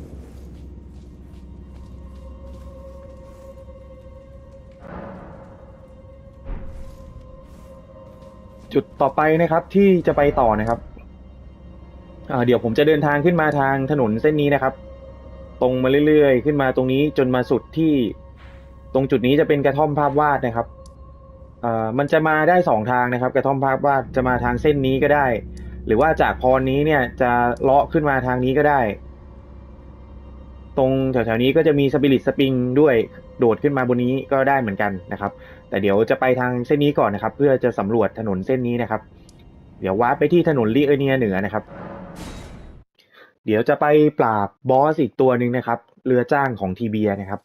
จุดต่อไปนะครับที่จะไปต่อนะครับเดี๋ยวผมจะเดินทางขึ้นมาทางถนนเส้นนี้นะครับตรงมาเรื่อยๆขึ้นมาตรงนี้จนมาสุดที่ตรงจุดนี้จะเป็นกระท่อมภาพวาดนะครับมันจะมาได้สองทางนะครับกระท่อมภาพวาดจะมาทางเส้นนี้ก็ได้หรือว่าจากพรนี้เนี่ยจะเลาะขึ้นมาทางนี้ก็ได้ตรงแถวๆนี้ก็จะมีสปิริตสปริงด้วยโดดขึ้นมาบนนี้ก็ได้เหมือนกันนะครับแต่เดี๋ยวจะไปทางเส้นนี้ก่อนนะครับเพื่อจะสำรวจถนนเส้นนี้นะครับเดี๋ยววาร์ปไปที่ถนนลีเอเนียเหนือนะครับเดี๋ยวจะไปปราบบอสอีกตัวหนึ่งนะครับเรือจ้างของทีเบียนะครับ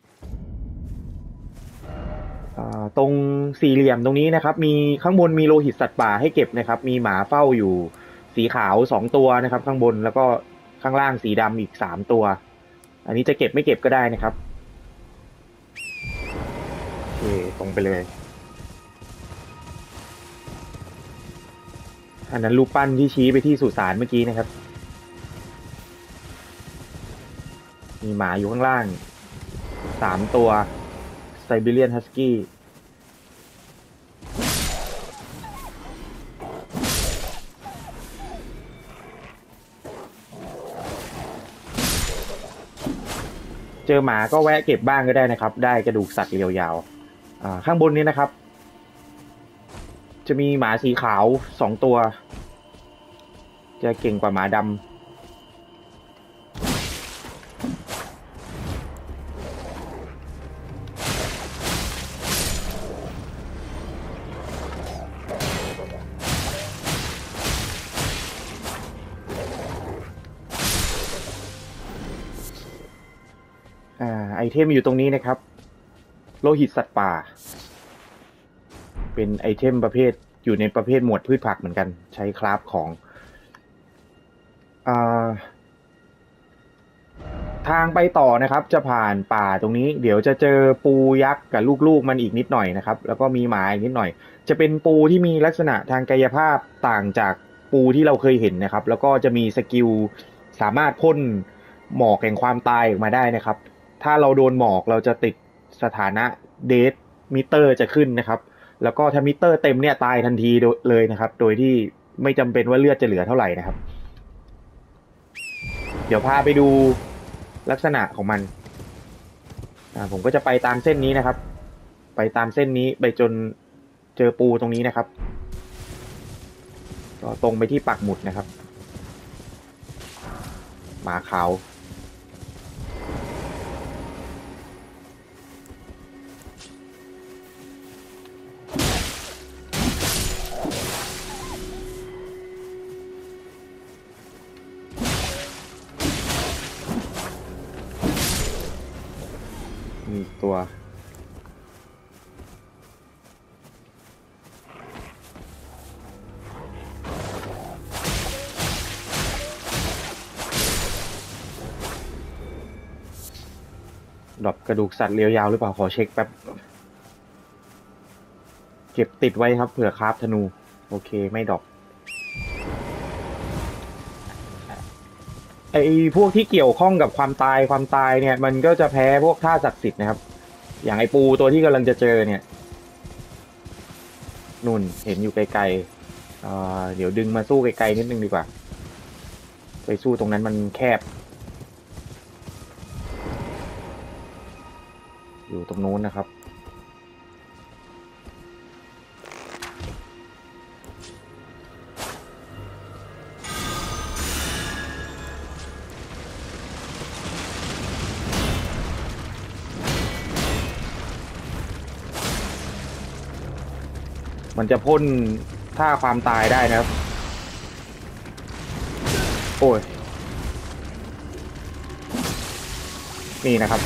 ตรงสี่เหลี่ยมตรงนี้นะครับมีข้างบนมีโลหิตสัตว์ป่าให้เก็บนะครับมีหมาเฝ้าอยู่สีขาวสองตัวนะครับข้างบนแล้วก็ข้างล่างสีดำอีกสามตัวอันนี้จะเก็บไม่เก็บก็ได้นะครับโอเคตรงไปเลยอันนั้นรูปปั้นที่ชี้ไปที่สุสานเมื่อกี้นะครับมีหมาอยู่ข้างล่างสามตัวไซบีเรียนฮัสกี้เจอหมาก็แวะเก็บบ้างก็ได้นะครับได้กระดูกสัตว์เรียวยาวข้างบนนี้นะครับจะมีหมาสีขาวสองตัวจะเก่งกว่าหมาดำไอเทมอยู่ตรงนี้นะครับโลหิตสัตว์ป่าเป็นไอเทมประเภทอยู่ในประเภทหมวดพืชผักเหมือนกันใช้คราฟของอ่าทางไปต่อนะครับจะผ่านป่าตรงนี้เดี๋ยวจะเจอปูยักษ์กับลูกๆมันอีกนิดหน่อยนะครับแล้วก็มีหมาอีกนิดหน่อยจะเป็นปูที่มีลักษณะทางกายภาพต่างจากปูที่เราเคยเห็นนะครับแล้วก็จะมีสกิลสามารถพ่นหมอกแห่งความตายออกมาได้นะครับถ้าเราโดนหมอกเราจะติดสถานะเดธมิเตอร์จะขึ้นนะครับแล้วก็ถ้ามิเตอร์เต็มเนี่ยตายทันทีเลยนะครับโดยที่ไม่จำเป็นว่าเลือดจะเหลือเท่าไหร่นะครับเดี๋ยวพาไปดูลักษณะของมันผมก็จะไปตามเส้นนี้นะครับไปตามเส้นนี้ไปจนเจอปูตรงนี้นะครับก็ตรงไปที่ปักหมุดนะครับหมาขาวมีตัวดรอปกระดูกสัตว์เรียวยาวหรือเปล่าขอเช็คแป๊บเก็บติดไว้ครับเผื่อคราฟธนูโอเคไม่ดรอปไอพวกที่เกี่ยวข้องกับความตายความตายเนี่ยมันก็จะแพ้พวกท่าศักดิ์สิทธิ์นะครับอย่างไอปูตัวที่กำลังจะเจอเนี่ยนุ่นเห็นอยู่ไกลๆเดี๋ยวดึงมาสู้ไกลๆนิดนึงดีกว่าไปสู้ตรงนั้นมันแคบอยู่ตรงนู้นนะครับมันจะพ่นท่าความตายได้นะครับโอ้ยนี่นะครับ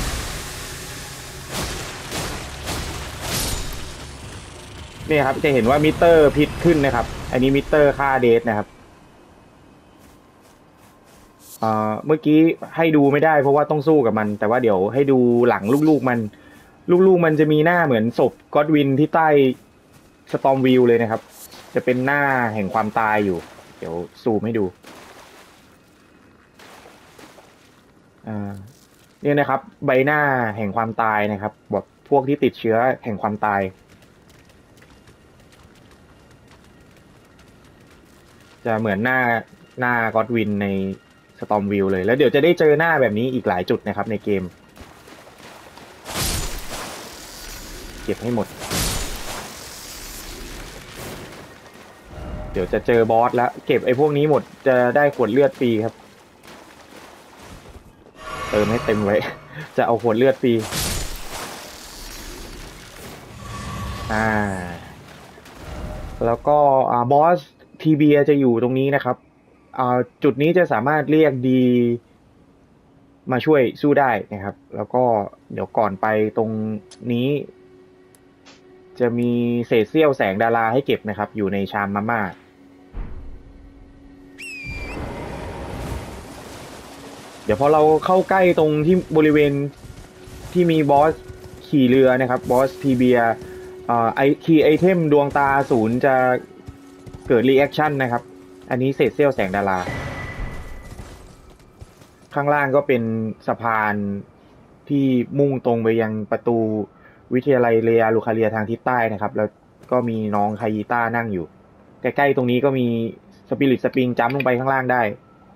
นี่ครับจะเห็นว่ามิเตอร์พิษขึ้นนะครับอันนี้มิเตอร์ค่าเดทนะครับเอ่อเมื่อกี้ให้ดูไม่ได้เพราะว่าต้องสู้กับมัน แต่ว่าเดี๋ยวให้ดูหลังลูกๆมัน ลูกๆมันจะมีหน้าเหมือนศพก็อดวินที่ใต้สตอมวิวเลยนะครับ จะเป็นหน้าแห่งความตายอยู่ เดี๋ยวซูมให้ดูอ่าเนี่ยนะครับใบหน้าแห่งความตายนะครับแบบพวกที่ติดเชื้อแห่งความตาย จะเหมือนหน้าหน้าก็อดวินในสตอมวิวเลยแล้วเดี๋ยวจะได้เจอหน้าแบบนี้อีกหลายจุดนะครับในเกมเก็บให้หมดเดี๋ยวจะเจอบอสแล้วเก็บไอ้พวกนี้หมดจะได้ขวดเลือดฟรีครับเติมให้เต็มไว้ จะเอาขวดเลือดฟรีอ่าแล้วก็อ่าบอสทีเบียจะอยู่ตรงนี้นะครับอ่าจุดนี้จะสามารถเรียกดีมาช่วยสู้ได้นะครับแล้วก็เดี๋ยวก่อนไปตรงนี้จะมีเศษเสี้ยวแสงดาราให้เก็บนะครับอยู่ในชามมาม่าเดี๋ยวพอเราเข้าใกล้ตรงที่บริเวณที่มีบอสขี่เรือนะครับบอสทีเบียไอคีย์ไอเทมดวงตาศูนย์จะเกิดรีแอคชั่นนะครับอันนี้เศษเสี้ยวแสงดาราข้างล่างก็เป็นสะพานที่มุ่งตรงไปยังประตูวิทยาลัยเรียลูคาเลียทางทิศใต้นะครับแล้วก็มีน้องไคยิต้านั่งอยู่ใกล้ๆตรงนี้ก็มีสปิริตสปริงจัมป์ลงไปข้างล่างได้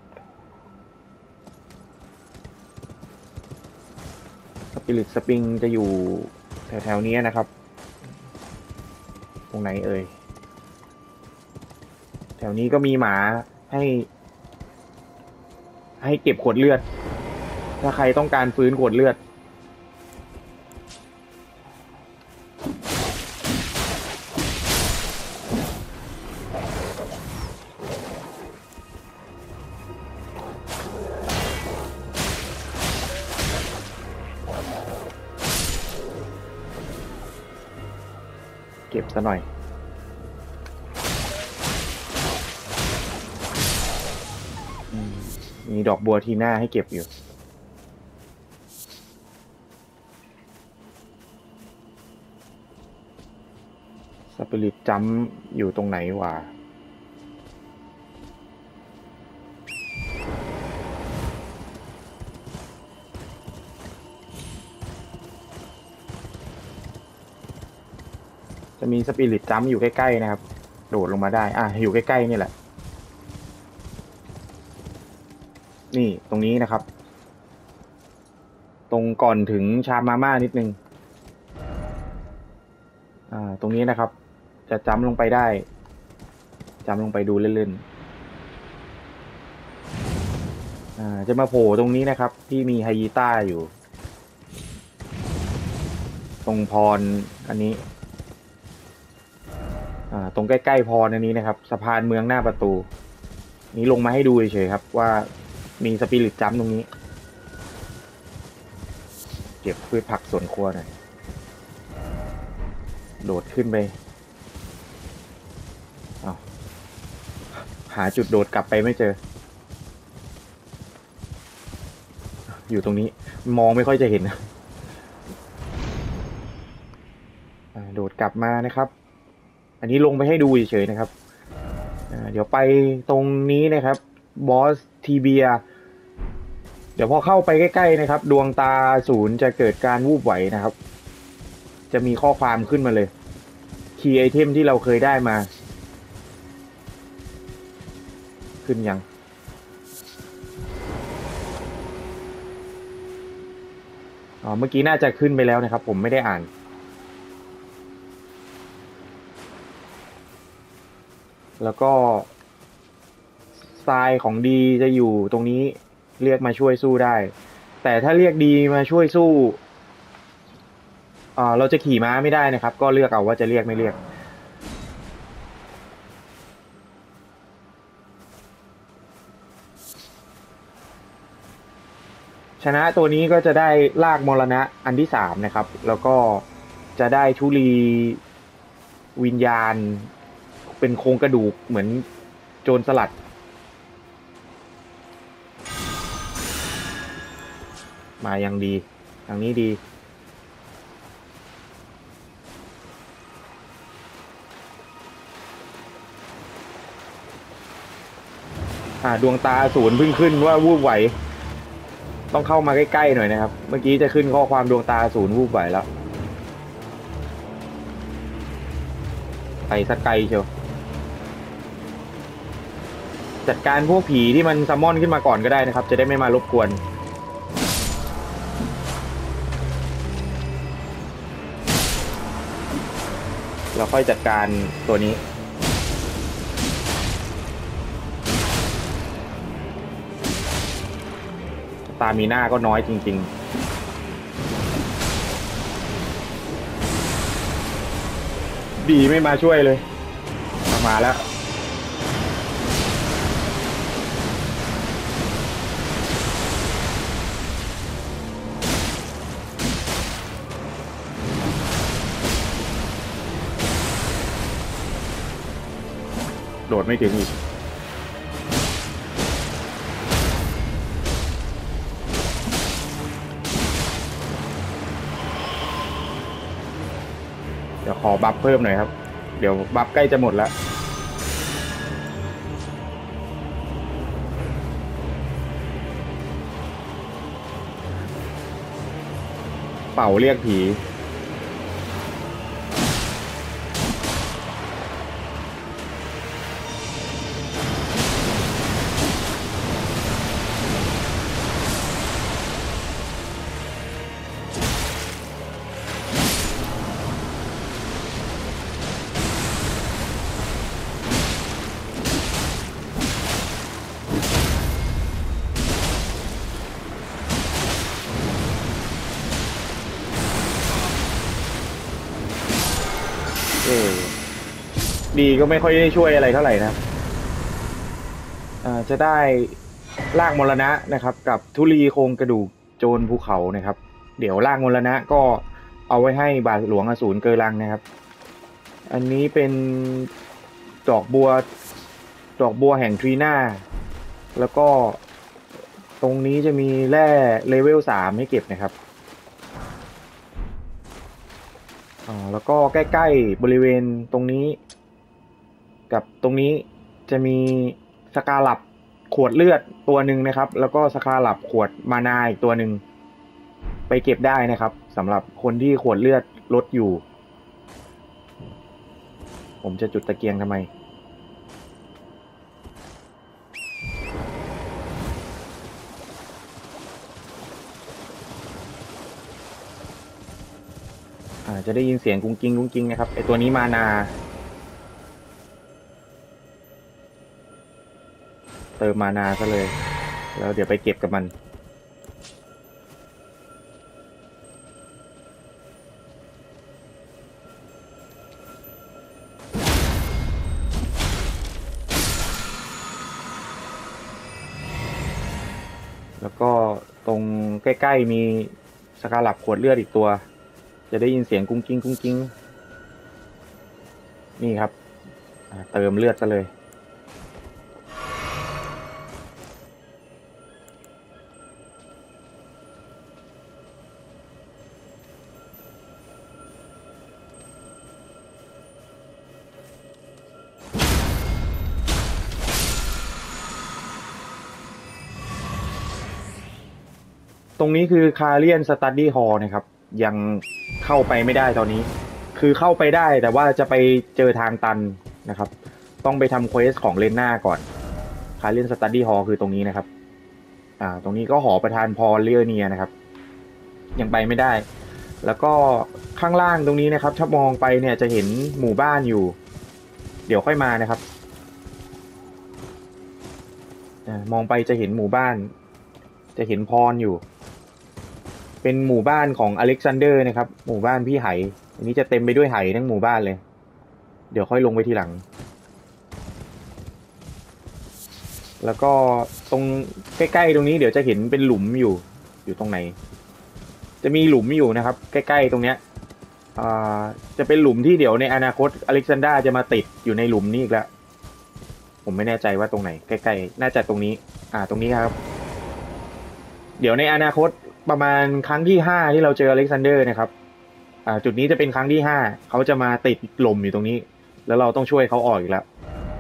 สปิริตสปริงจะอยู่แถวๆนี้นะครับตรงไหนเอ่ยแถวนี้ก็มีหมาให้ให้เก็บขวดเลือดถ้าใครต้องการฟื้นขวดเลือดเก็บซะหน่อยมีดอกบัวทีหน้าให้เก็บอยู่สปิริตจัมป์อยู่ตรงไหนวะจะมีสปิริตจัมป์อยู่ใกล้ๆนะครับโดดลงมาได้อ่ะอยู่ใกล้ๆนี่แหละนี่ตรงนี้นะครับตรงก่อนถึงชามมาม่านิดนึงอ่าตรงนี้นะครับจะจัมป์ลงไปได้จัมป์ลงไปดูเล่นๆอ่าจะมาโผล่ตรงนี้นะครับที่มีไฮยีต้าอยู่ตรงพรอันนี้อ่าตรงใกล้ๆพรอันนี้นะครับสะพานเมืองหน้าประตูนี้ลงมาให้ดูเฉยๆครับว่ามีสปิริตจัมป์ตรงนี้เก็บพืชผักสวนครัวหน่อยโดดขึ้นไปเอาหาจุดโดดกลับไปไม่เจออยู่ตรงนี้มองไม่ค่อยจะเห็นโดดกลับมานะครับอันนี้ลงไปให้ดูเฉยๆนะครับเดี๋ยวไปตรงนี้นะครับบอสทีเบียเดี๋ยวพอเข้าไปใกล้ๆนะครับดวงตาศูนย์จะเกิดการวูบไหวนะครับจะมีข้อความขึ้นมาเลยคีย์ไอเทมที่เราเคยได้มาขึ้นยังอ๋อเมื่อกี้น่าจะขึ้นไปแล้วนะครับผมไม่ได้อ่านแล้วก็ทรายของดีจะอยู่ตรงนี้เรียกมาช่วยสู้ได้แต่ถ้าเรียกดีมาช่วยสู้อ่าเราจะขี่ม้าไม่ได้นะครับก็เลือกเอาว่าจะเรียกไม่เรียกชนะตัวนี้ก็จะได้ลากมรณะอันที่สามนะครับแล้วก็จะได้ธุลีวิญญาณเป็นโครงกระดูกเหมือนโจรสลัดมายังดีทางนี้ดีอ่าดวงตาศูนย์เพิ่งขึ้นว่าวูบไหวต้องเข้ามาใกล้ๆหน่อยนะครับเมื่อกี้จะขึ้นข้อความดวงตาศูนย์วูบไหวแล้วไปสักไกลเชียวจัดการพวกผีที่มันซัมมอนขึ้นมาก่อนก็ได้นะครับจะได้ไม่มารบกวนเราค่อยจัดการตัวนี้ตามีหน้าก็น้อยจริงๆดีไม่มาช่วยเลยมาแล้วโดดไม่ถึงอีกเดี๋ยวขอบัฟเพิ่มหน่อยครับเดี๋ยวบัฟใกล้จะหมดแล้วเป่าเรียกผีดีก็ไม่ค่อยได้ช่วยอะไรเท่าไหร่นะอ่าจะได้ลากมรณะนะครับกับธุลีโครงกระดูกโจรภูเขานะครับเดี๋ยวลากมรณะก็เอาไว้ให้บาทหลวงอสูรเกอรังนะครับอันนี้เป็นดอกบัวดอกบัวแห่งทรีน่าแล้วก็ตรงนี้จะมีแร่เลเวลสามให้เก็บนะครับอ่าแล้วก็ใกล้ๆบริเวณตรงนี้กับตรงนี้จะมีสกาลับขวดเลือดตัวหนึ่งนะครับแล้วก็สกาลับขวดมานาอีกตัวหนึ่งไปเก็บได้นะครับสำหรับคนที่ขวดเลือดลดอยู่ผมจะจุดตะเกียงทำไมอ่าจะได้ยินเสียงกุ้งกิ้งกุ้งกิ้งนะครับไอตัวนี้มานาเติมมานาซะเลยแล้วเดี๋ยวไปเก็บกับมันแล้วก็ตรงใกล้ๆมีสกาลับขวดเลือดอีกตัวจะได้ยินเสียงกุ้งกิ้งกุ้งกิ้งนี่ครับเติมเลือดซะเลยตรงนี้คือคาเลียนสตัดดี้ฮอลล์นะครับยังเข้าไปไม่ได้ตอนนี้คือเข้าไปได้แต่ว่าจะไปเจอทางตันนะครับต้องไปทำเควสของเลนน่าก่อนคาเลียนสตัดดี้ฮอลล์คือตรงนี้นะครับอ่าตรงนี้ก็หอประธานพอลเลียเนียนะครับยังไปไม่ได้แล้วก็ข้างล่างตรงนี้นะครับถ้ามองไปเนี่ยจะเห็นหมู่บ้านอยู่เดี๋ยวค่อยมานะครับมองไปจะเห็นหมู่บ้านจะเห็นพรอยู่เป็นหมู่บ้านของอเล็กซานเดอร์นะครับหมู่บ้านพี่ไหอันนี้จะเต็มไปด้วยไหทั้งหมู่บ้านเลยเดี๋ยวค่อยลงไปทีหลังแล้วก็ตรงใกล้ๆตรงนี้เดี๋ยวจะเห็นเป็นหลุมอยู่อยู่ตรงไหนจะมีหลุมอยู่นะครับใกล้ๆตรงเนี้ยอ่าจะเป็นหลุมที่เดี๋ยวในอนาคตอเล็กซานดราจะมาติดอยู่ในหลุมนี้อีกแล้วผมไม่แน่ใจว่าตรงไหนใกล้ๆน่าจะตรงนี้อ่าตรงนี้ครับเดี๋ยวในอนาคตประมาณครั้งที่ห้าที่เราเจออเล็กซานเดอร์นะครับอ่าจุดนี้จะเป็นครั้งที่ห้าเขาจะมาติดลมอยู่ตรงนี้แล้วเราต้องช่วยเขาออกอีกแล้ว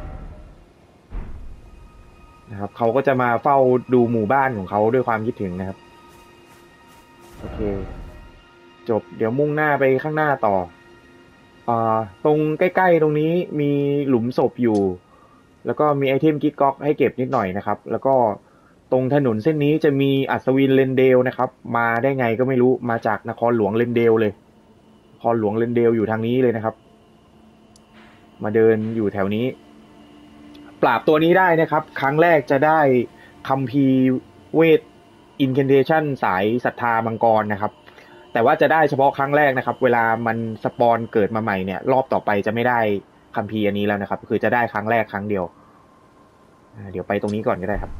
นะครับเขาก็จะมาเฝ้าดูหมู่บ้านของเขาด้วยความคิดถึงนะครับโอเคจบเดี๋ยวมุ่งหน้าไปข้างหน้าต่ออ่าตรงใกล้ๆตรงนี้มีหลุมศพอยู่แล้วก็มีไอเทมกิ๊กก๊อกให้เก็บนิดหน่อยนะครับแล้วก็ตรงถนนเส้นนี้จะมีอัศวินเลนเดลนะครับมาได้ไงก็ไม่รู้มาจากนครหลวงเลนเดลเลยนครหลวงเลนเดลอยู่ทางนี้เลยนะครับมาเดินอยู่แถวนี้ปราบตัวนี้ได้นะครับครั้งแรกจะได้คัมภีร์เวทอินเคนเทชันสายศรัทธามังกรนะครับแต่ว่าจะได้เฉพาะครั้งแรกนะครับเวลามันสปอนเกิดมาใหม่เนี่ยรอบต่อไปจะไม่ได้คัมภีร์อันนี้แล้วนะครับคือจะได้ครั้งแรกครั้งเดียวเดี๋ยวไปตรงนี้ก่อนก็ได้ครับ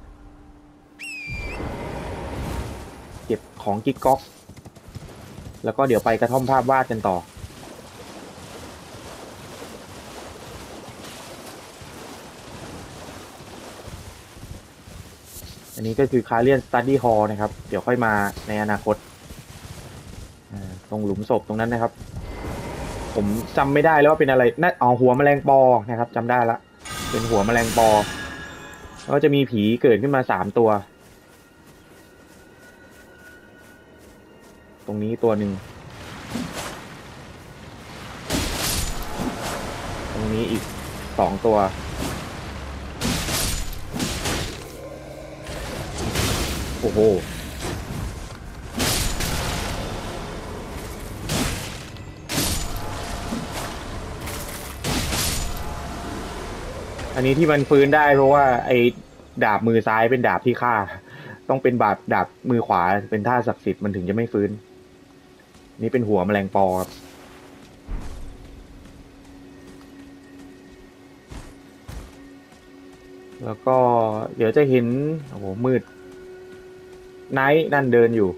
เก็บของกิ๊กก๊อกแล้วก็เดี๋ยวไปกระท่อมภาพวาดกันต่ออันนี้ก็คือคาเลียนสตัดดี้ฮอลล์นะครับเดี๋ยวค่อยมาในอนาคตตรงหลุมศพตรงนั้นนะครับผมจำไม่ได้แล้วว่าเป็นอะไรน่าอ๋อหัวแมลงปอนะครับจำได้ละเป็นหัวแมลงปอแล้วก็จะมีผีเกิดขึ้นมาสามตัวตรงนี้ตัวหนึ่งตรงนี้อีกสองตัวโอ้โหอันนี้ที่มันฟื้นได้เพราะว่าไอ้ดาบมือซ้ายเป็นดาบที่ฆ่าต้องเป็นบาดดาบมือขวาเป็นท่าศักดิ์สิทธิ์มันถึงจะไม่ฟื้นนี่เป็นหัวแมลงปอครับแล้วก็เดี๋ยวจะเห็นโอ้โหมืดไนท์นั่นเดินอยู่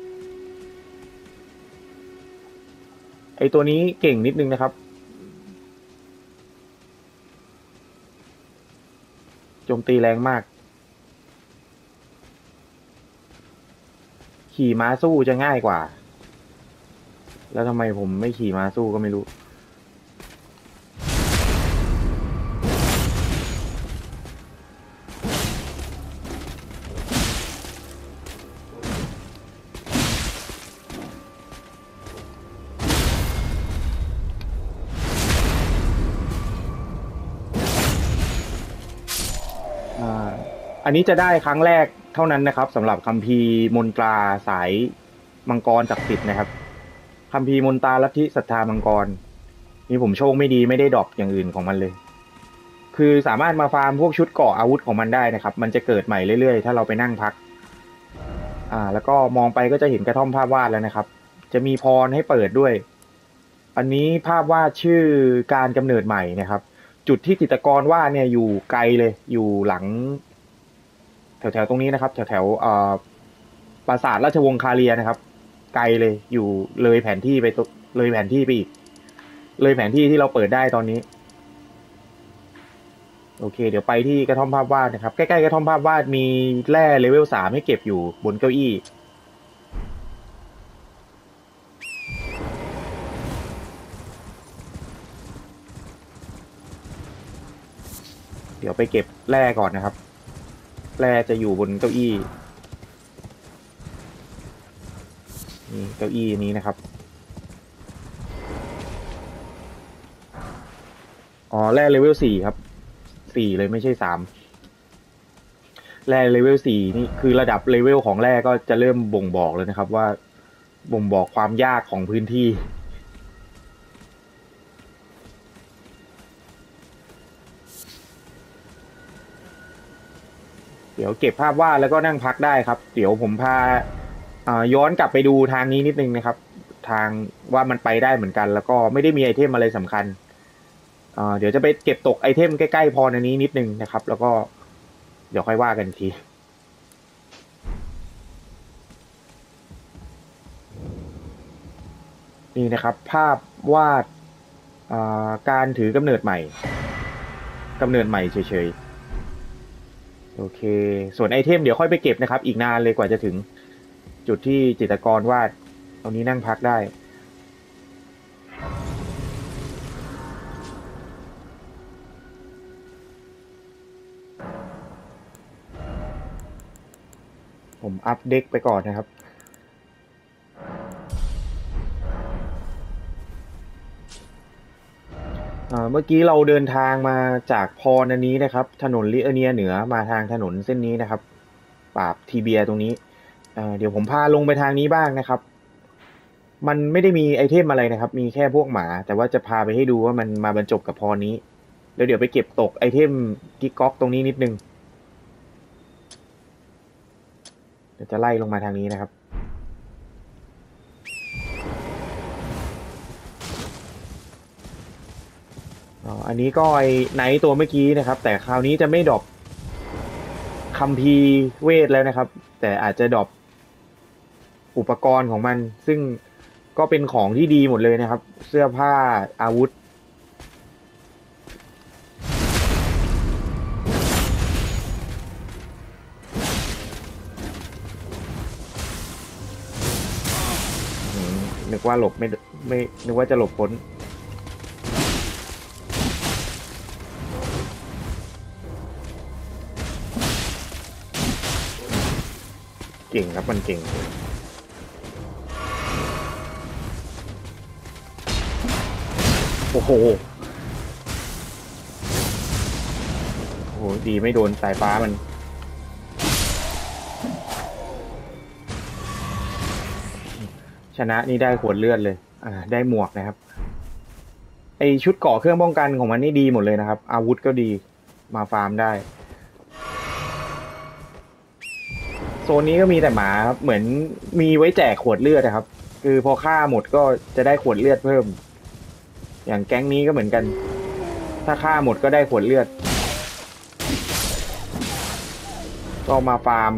ไอตัวนี้เก่งนิดนึงนะครับโจมตีแรงมากขี่ม้าสู้จะง่ายกว่าแล้วทำไมผมไม่ขี่ม้าสู้ก็ไม่รู้อันนี้จะได้ครั้งแรกเท่านั้นนะครับสำหรับคัมภีร์มนตราสายมังกรศักดิ์สิทธิ์นะครับคัมภีร์มนตราลัทธิศรัทธามังกรนี่ผมโชคไม่ดีไม่ได้ดรอปอย่างอื่นของมันเลยคือสามารถมาฟาร์มพวกชุดเกราะอาวุธของมันได้นะครับมันจะเกิดใหม่เรื่อยๆถ้าเราไปนั่งพักอ่าแล้วก็มองไปก็จะเห็นกระท่อมภาพวาดแล้วนะครับจะมีพรให้เปิดด้วยอันนี้ภาพวาดชื่อการกำเนิดใหม่นะครับจุดที่จิตรกรวาดเนี่ยอยู่ไกลเลยอยู่หลังแถวๆตรงนี้นะครับแถวๆปราสาทราชวงศ์คาเลียนะครับไกลเลยอยู่เลยแผนที่ไปเลยแผนที่ไปอีกเลยแผนที่ที่เราเปิดได้ตอนนี้โอเคเดี๋ยวไปที่กระท่อมภาพวาดนะครับใกล้ๆกระท่อมภาพวาดมีแร่เลเวลสามให้เก็บอยู่บนเก้าอี้เดี๋ยวไปเก็บแร่ก่อนนะครับแร่จะอยู่บนเก้าอี้นี่เก้าอี้นี้นะครับอ๋อแร่เลเวลสี่ครับสี่เลยไม่ใช่สามแร่เลเวลสี่นี่คือระดับเลเวลของแร่ก็จะเริ่มบ่งบอกเลยนะครับว่าบ่งบอกความยากของพื้นที่เดี๋ยวเก็บภาพวาดแล้วก็นั่งพักได้ครับเดี๋ยวผมพาย้อนกลับไปดูทางนี้นิดนึงนะครับทางว่ามันไปได้เหมือนกันแล้วก็ไม่ได้มีไอเทมอะไรสำคัญเดี๋ยวจะไปเก็บตกไอเทมใกล้ๆพอในนี้นิดนึงนะครับแล้วก็เดี๋ยวค่อยว่ากันทีนี่นะครับภาพวาดการถือกำเนิดใหม่กำเนิดใหม่เฉยๆโอเคส่วนไอเทมเดี๋ยวค่อยไปเก็บนะครับอีกนานเลยกว่าจะถึงจุดที่จิตรกรวาดตรงนี้นั่งพักได้ผมอัพเด็กไปก่อนนะครับเมื่อกี้เราเดินทางมาจากพรอันนี้นะครับถนนลิเอเนียเหนือมาทางถนนเส้นนี้นะครับปราบทีเบียตรงนี้เดี๋ยวผมพาลงไปทางนี้บ้างนะครับมันไม่ได้มีไอเทมอะไรนะครับมีแค่พวกหมาแต่ว่าจะพาไปให้ดูว่ามันมาบรรจบกับพรนี้แล้วเดี๋ยวไปเก็บตกไอเทมกิ๊กก๊อกตรงนี้นิดนึงเดี๋ยวจะไล่ลงมาทางนี้นะครับอันนี้ก็ไอไนท์ตัวเมื่อกี้นะครับแต่คราวนี้จะไม่ดรอปคัมภีร์เวทแล้วนะครับแต่อาจจะดรอปอุปกรณ์ของมันซึ่งก็เป็นของที่ดีหมดเลยนะครับเสื้อผ้าอาวุธนึกว่าหลบไม่ไม่นึกว่าจะหลบพ้นเก่งครับมันเก่งโอ้โหโอ้โหดีไม่โดนสายฟ้ามันชนะนี่ได้ขวดเลือดเลยอ่าได้หมวกนะครับไอชุดเกราะเครื่องป้องกันของมันนี่ดีหมดเลยนะครับอาวุธก็ดีมาฟาร์มได้โซนนี้ก็มีแต่หมาครับเหมือนมีไว้แจกขวดเลือดนะครับคือพอฆ่าหมดก็จะได้ขวดเลือดเพิ่มอย่างแก๊งนี้ก็เหมือนกันถ้าฆ่าหมดก็ได้ขวดเลือดก็มาฟาร์ม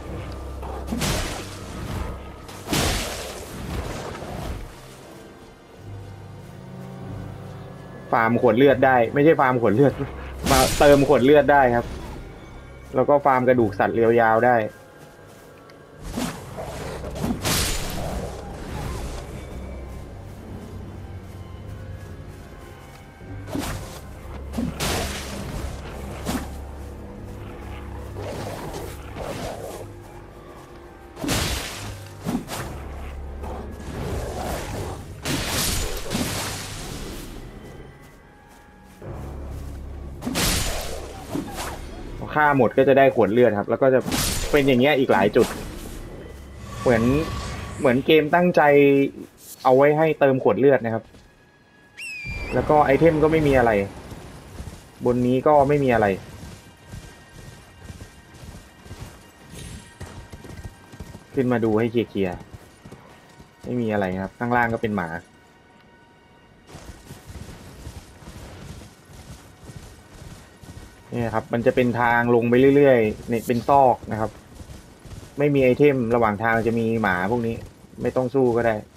ฟาร์มขวดเลือดได้ไม่ใช่ฟาร์มขวดเลือดมาเติมขวดเลือดได้ครับแล้วก็ฟาร์มกระดูกสัตว์เรียวยาวได้ฆ่าหมดก็จะได้ขวดเลือดครับแล้วก็จะเป็นอย่างเงี้ยอีกหลายจุดเหมือนเหมือนเกมตั้งใจเอาไว้ให้เติมขวดเลือดนะครับแล้วก็ไอเทมก็ไม่มีอะไรบนนี้ก็ไม่มีอะไรขึ้นมาดูให้เคลียร์ๆไม่มีอะไรครับข้างล่างก็เป็นหมาเนี่ยครับมันจะเป็นทางลงไปเรื่อยๆเนี่ยเป็นซอกนะครับไม่มีไอเทมระหว่างทางจะมีหมาพวกนี้ไม่ต้องสู้ก็ได้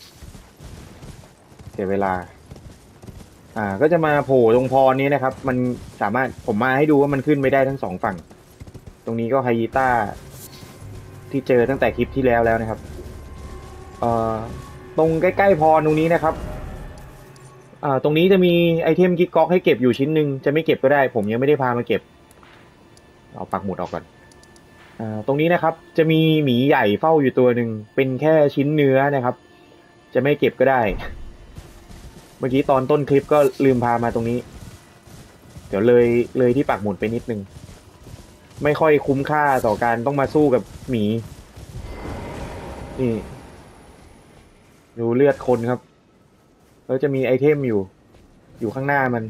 เสียเวลาอ่าก็จะมาโผล่ตรงพรนี้นะครับมันสามารถผมมาให้ดูว่ามันขึ้นไปได้ทั้งสองฝั่งตรงนี้ก็ไฮยีต้าที่เจอตั้งแต่คลิปที่แล้วแล้วนะครับเอ่อตรงใกล้ๆพรตรงนี้นะครับอ่าตรงนี้จะมีไอเทมกิ๊กก๊อกให้เก็บอยู่ชิ้นหนึ่งจะไม่เก็บก็ได้ผมยังไม่ได้พามาเก็บเอาปักหมุดออกก่อนอ่าตรงนี้นะครับจะมีหมีใหญ่เฝ้าอยู่ตัวหนึ่งเป็นแค่ชิ้นเนื้อนะครับจะไม่เก็บก็ได้เมื่อกี้ตอนต้นคลิปก็ลืมพามาตรงนี้เดี๋ยวเลยเลยที่ปักหมุดไปนิดนึงไม่ค่อยคุ้มค่าต่อการต้องมาสู้กับหมีนี่ดูเลือดคนครับแล้วจะมีไอเทมอยู่อยู่ข้างหน้ามัน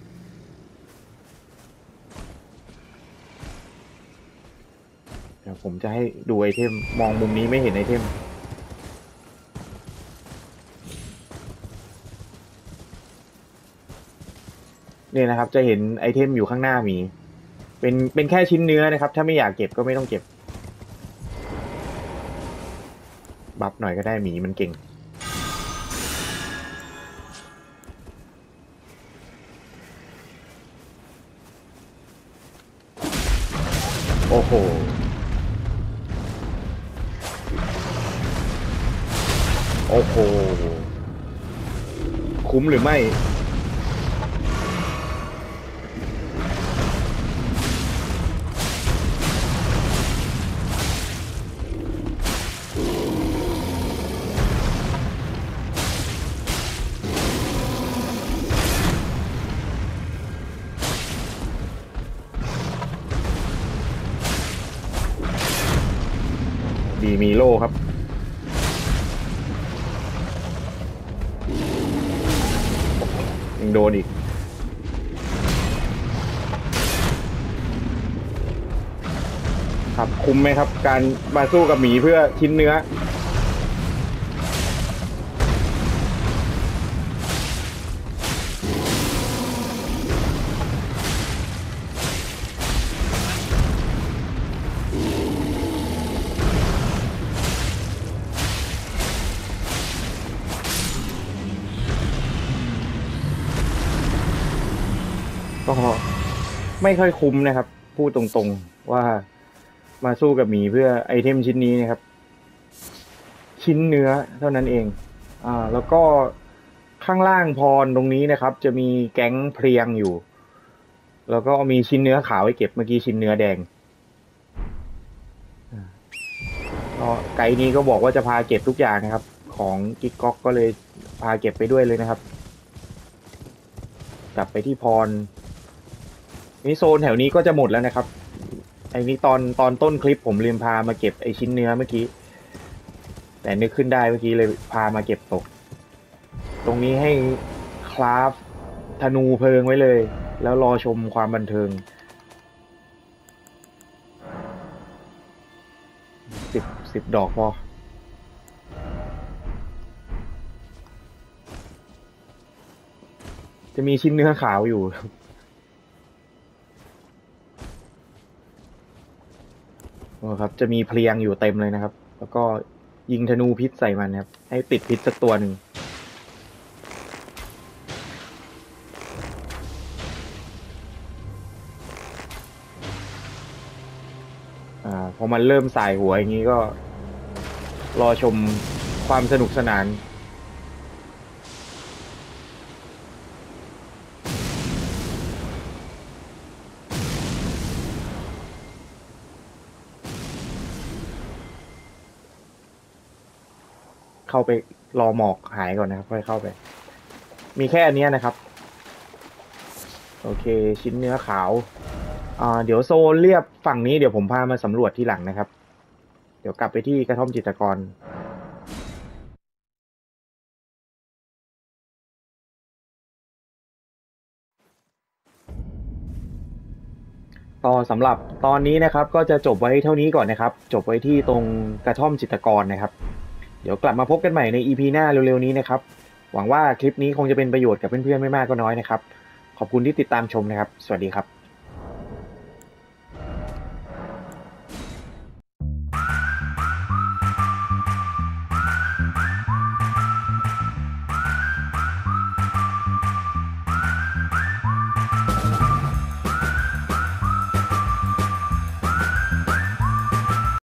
เดี๋ยวผมจะให้ดูไอเทมมองมุมนี้ไม่เห็นไอเทมเนี่ยนะครับจะเห็นไอเทมอยู่ข้างหน้าหมีเป็นเป็นแค่ชิ้นเนื้อนะครับถ้าไม่อยากเก็บก็ไม่ต้องเก็บบัฟหน่อยก็ได้หมีมันเก่งโอ้โหโอ้โหคุ้มหรือไม่ดีมีโล่ครับยังโดนอีกครับคุ้มไหมครับการมาสู้กับหมีเพื่อชิ้นเนื้อก็ไม่ค่อยคุ้มนะครับพูดตรงๆว่ามาสู้กับหมีเพื่อไอเทมชิ้นนี้นะครับชิ้นเนื้อเท่านั้นเองอ่าแล้วก็ข้างล่างพรตรงนี้นะครับจะมีแก๊งเพลียงอยู่แล้วก็มีชิ้นเนื้อขาวให้เก็บเมื่อกี้ชิ้นเนื้อแดงก็ไกด์นี้ก็บอกว่าจะพาเก็บทุกอย่างนะครับของกิ๊กก๊อกก็เลยพาเก็บไปด้วยเลยนะครับกลับไปที่พรนี่โซนแถวนี้ก็จะหมดแล้วนะครับไอ้นี่ตอนตอนต้นคลิปผมลืมพามาเก็บไอ้ชิ้นเนื้อเมื่อกี้แต่นึกขึ้นได้เมื่อกี้เลยพามาเก็บตกตรงนี้ให้คราฟธนูเพลิงไว้เลยแล้วรอชมความบันเทิงสิบสิบดอกพอจะมีชิ้นเนื้อขาวอยู่ครับจะมีเพลียงอยู่เต็มเลยนะครับแล้วก็ยิงธนูพิษใส่มันครับให้ติดพิษสักตัวหนึ่งอ่าพอมันเริ่มสายหัวอย่างนี้ก็รอชมความสนุกสนานเข้าไปรอหมอกหายก่อนนะครับค่อยเข้าไปมีแค่อันนี้นะครับโอเคชิ้นเนื้อขาวอ่าเดี๋ยวโซนเรียบฝั่งนี้เดี๋ยวผมพามาสำรวจที่หลังนะครับเดี๋ยวกลับไปที่กระท่อมจิตรกรต่อสำหรับตอนนี้นะครับก็จะจบไว้เท่านี้ก่อนนะครับจบไว้ที่ตรงกระท่อมจิตรกรนะครับเดี๋ยวกลับมาพบกันใหม่ใน อี พี หน้าเร็วๆนี้นะครับหวังว่าคลิปนี้คงจะเป็นประโยชน์กับเพื่อนๆไม่มากก็น้อยนะครับขอบคุณที่ติดตามชมนะครับสวัสดีครับ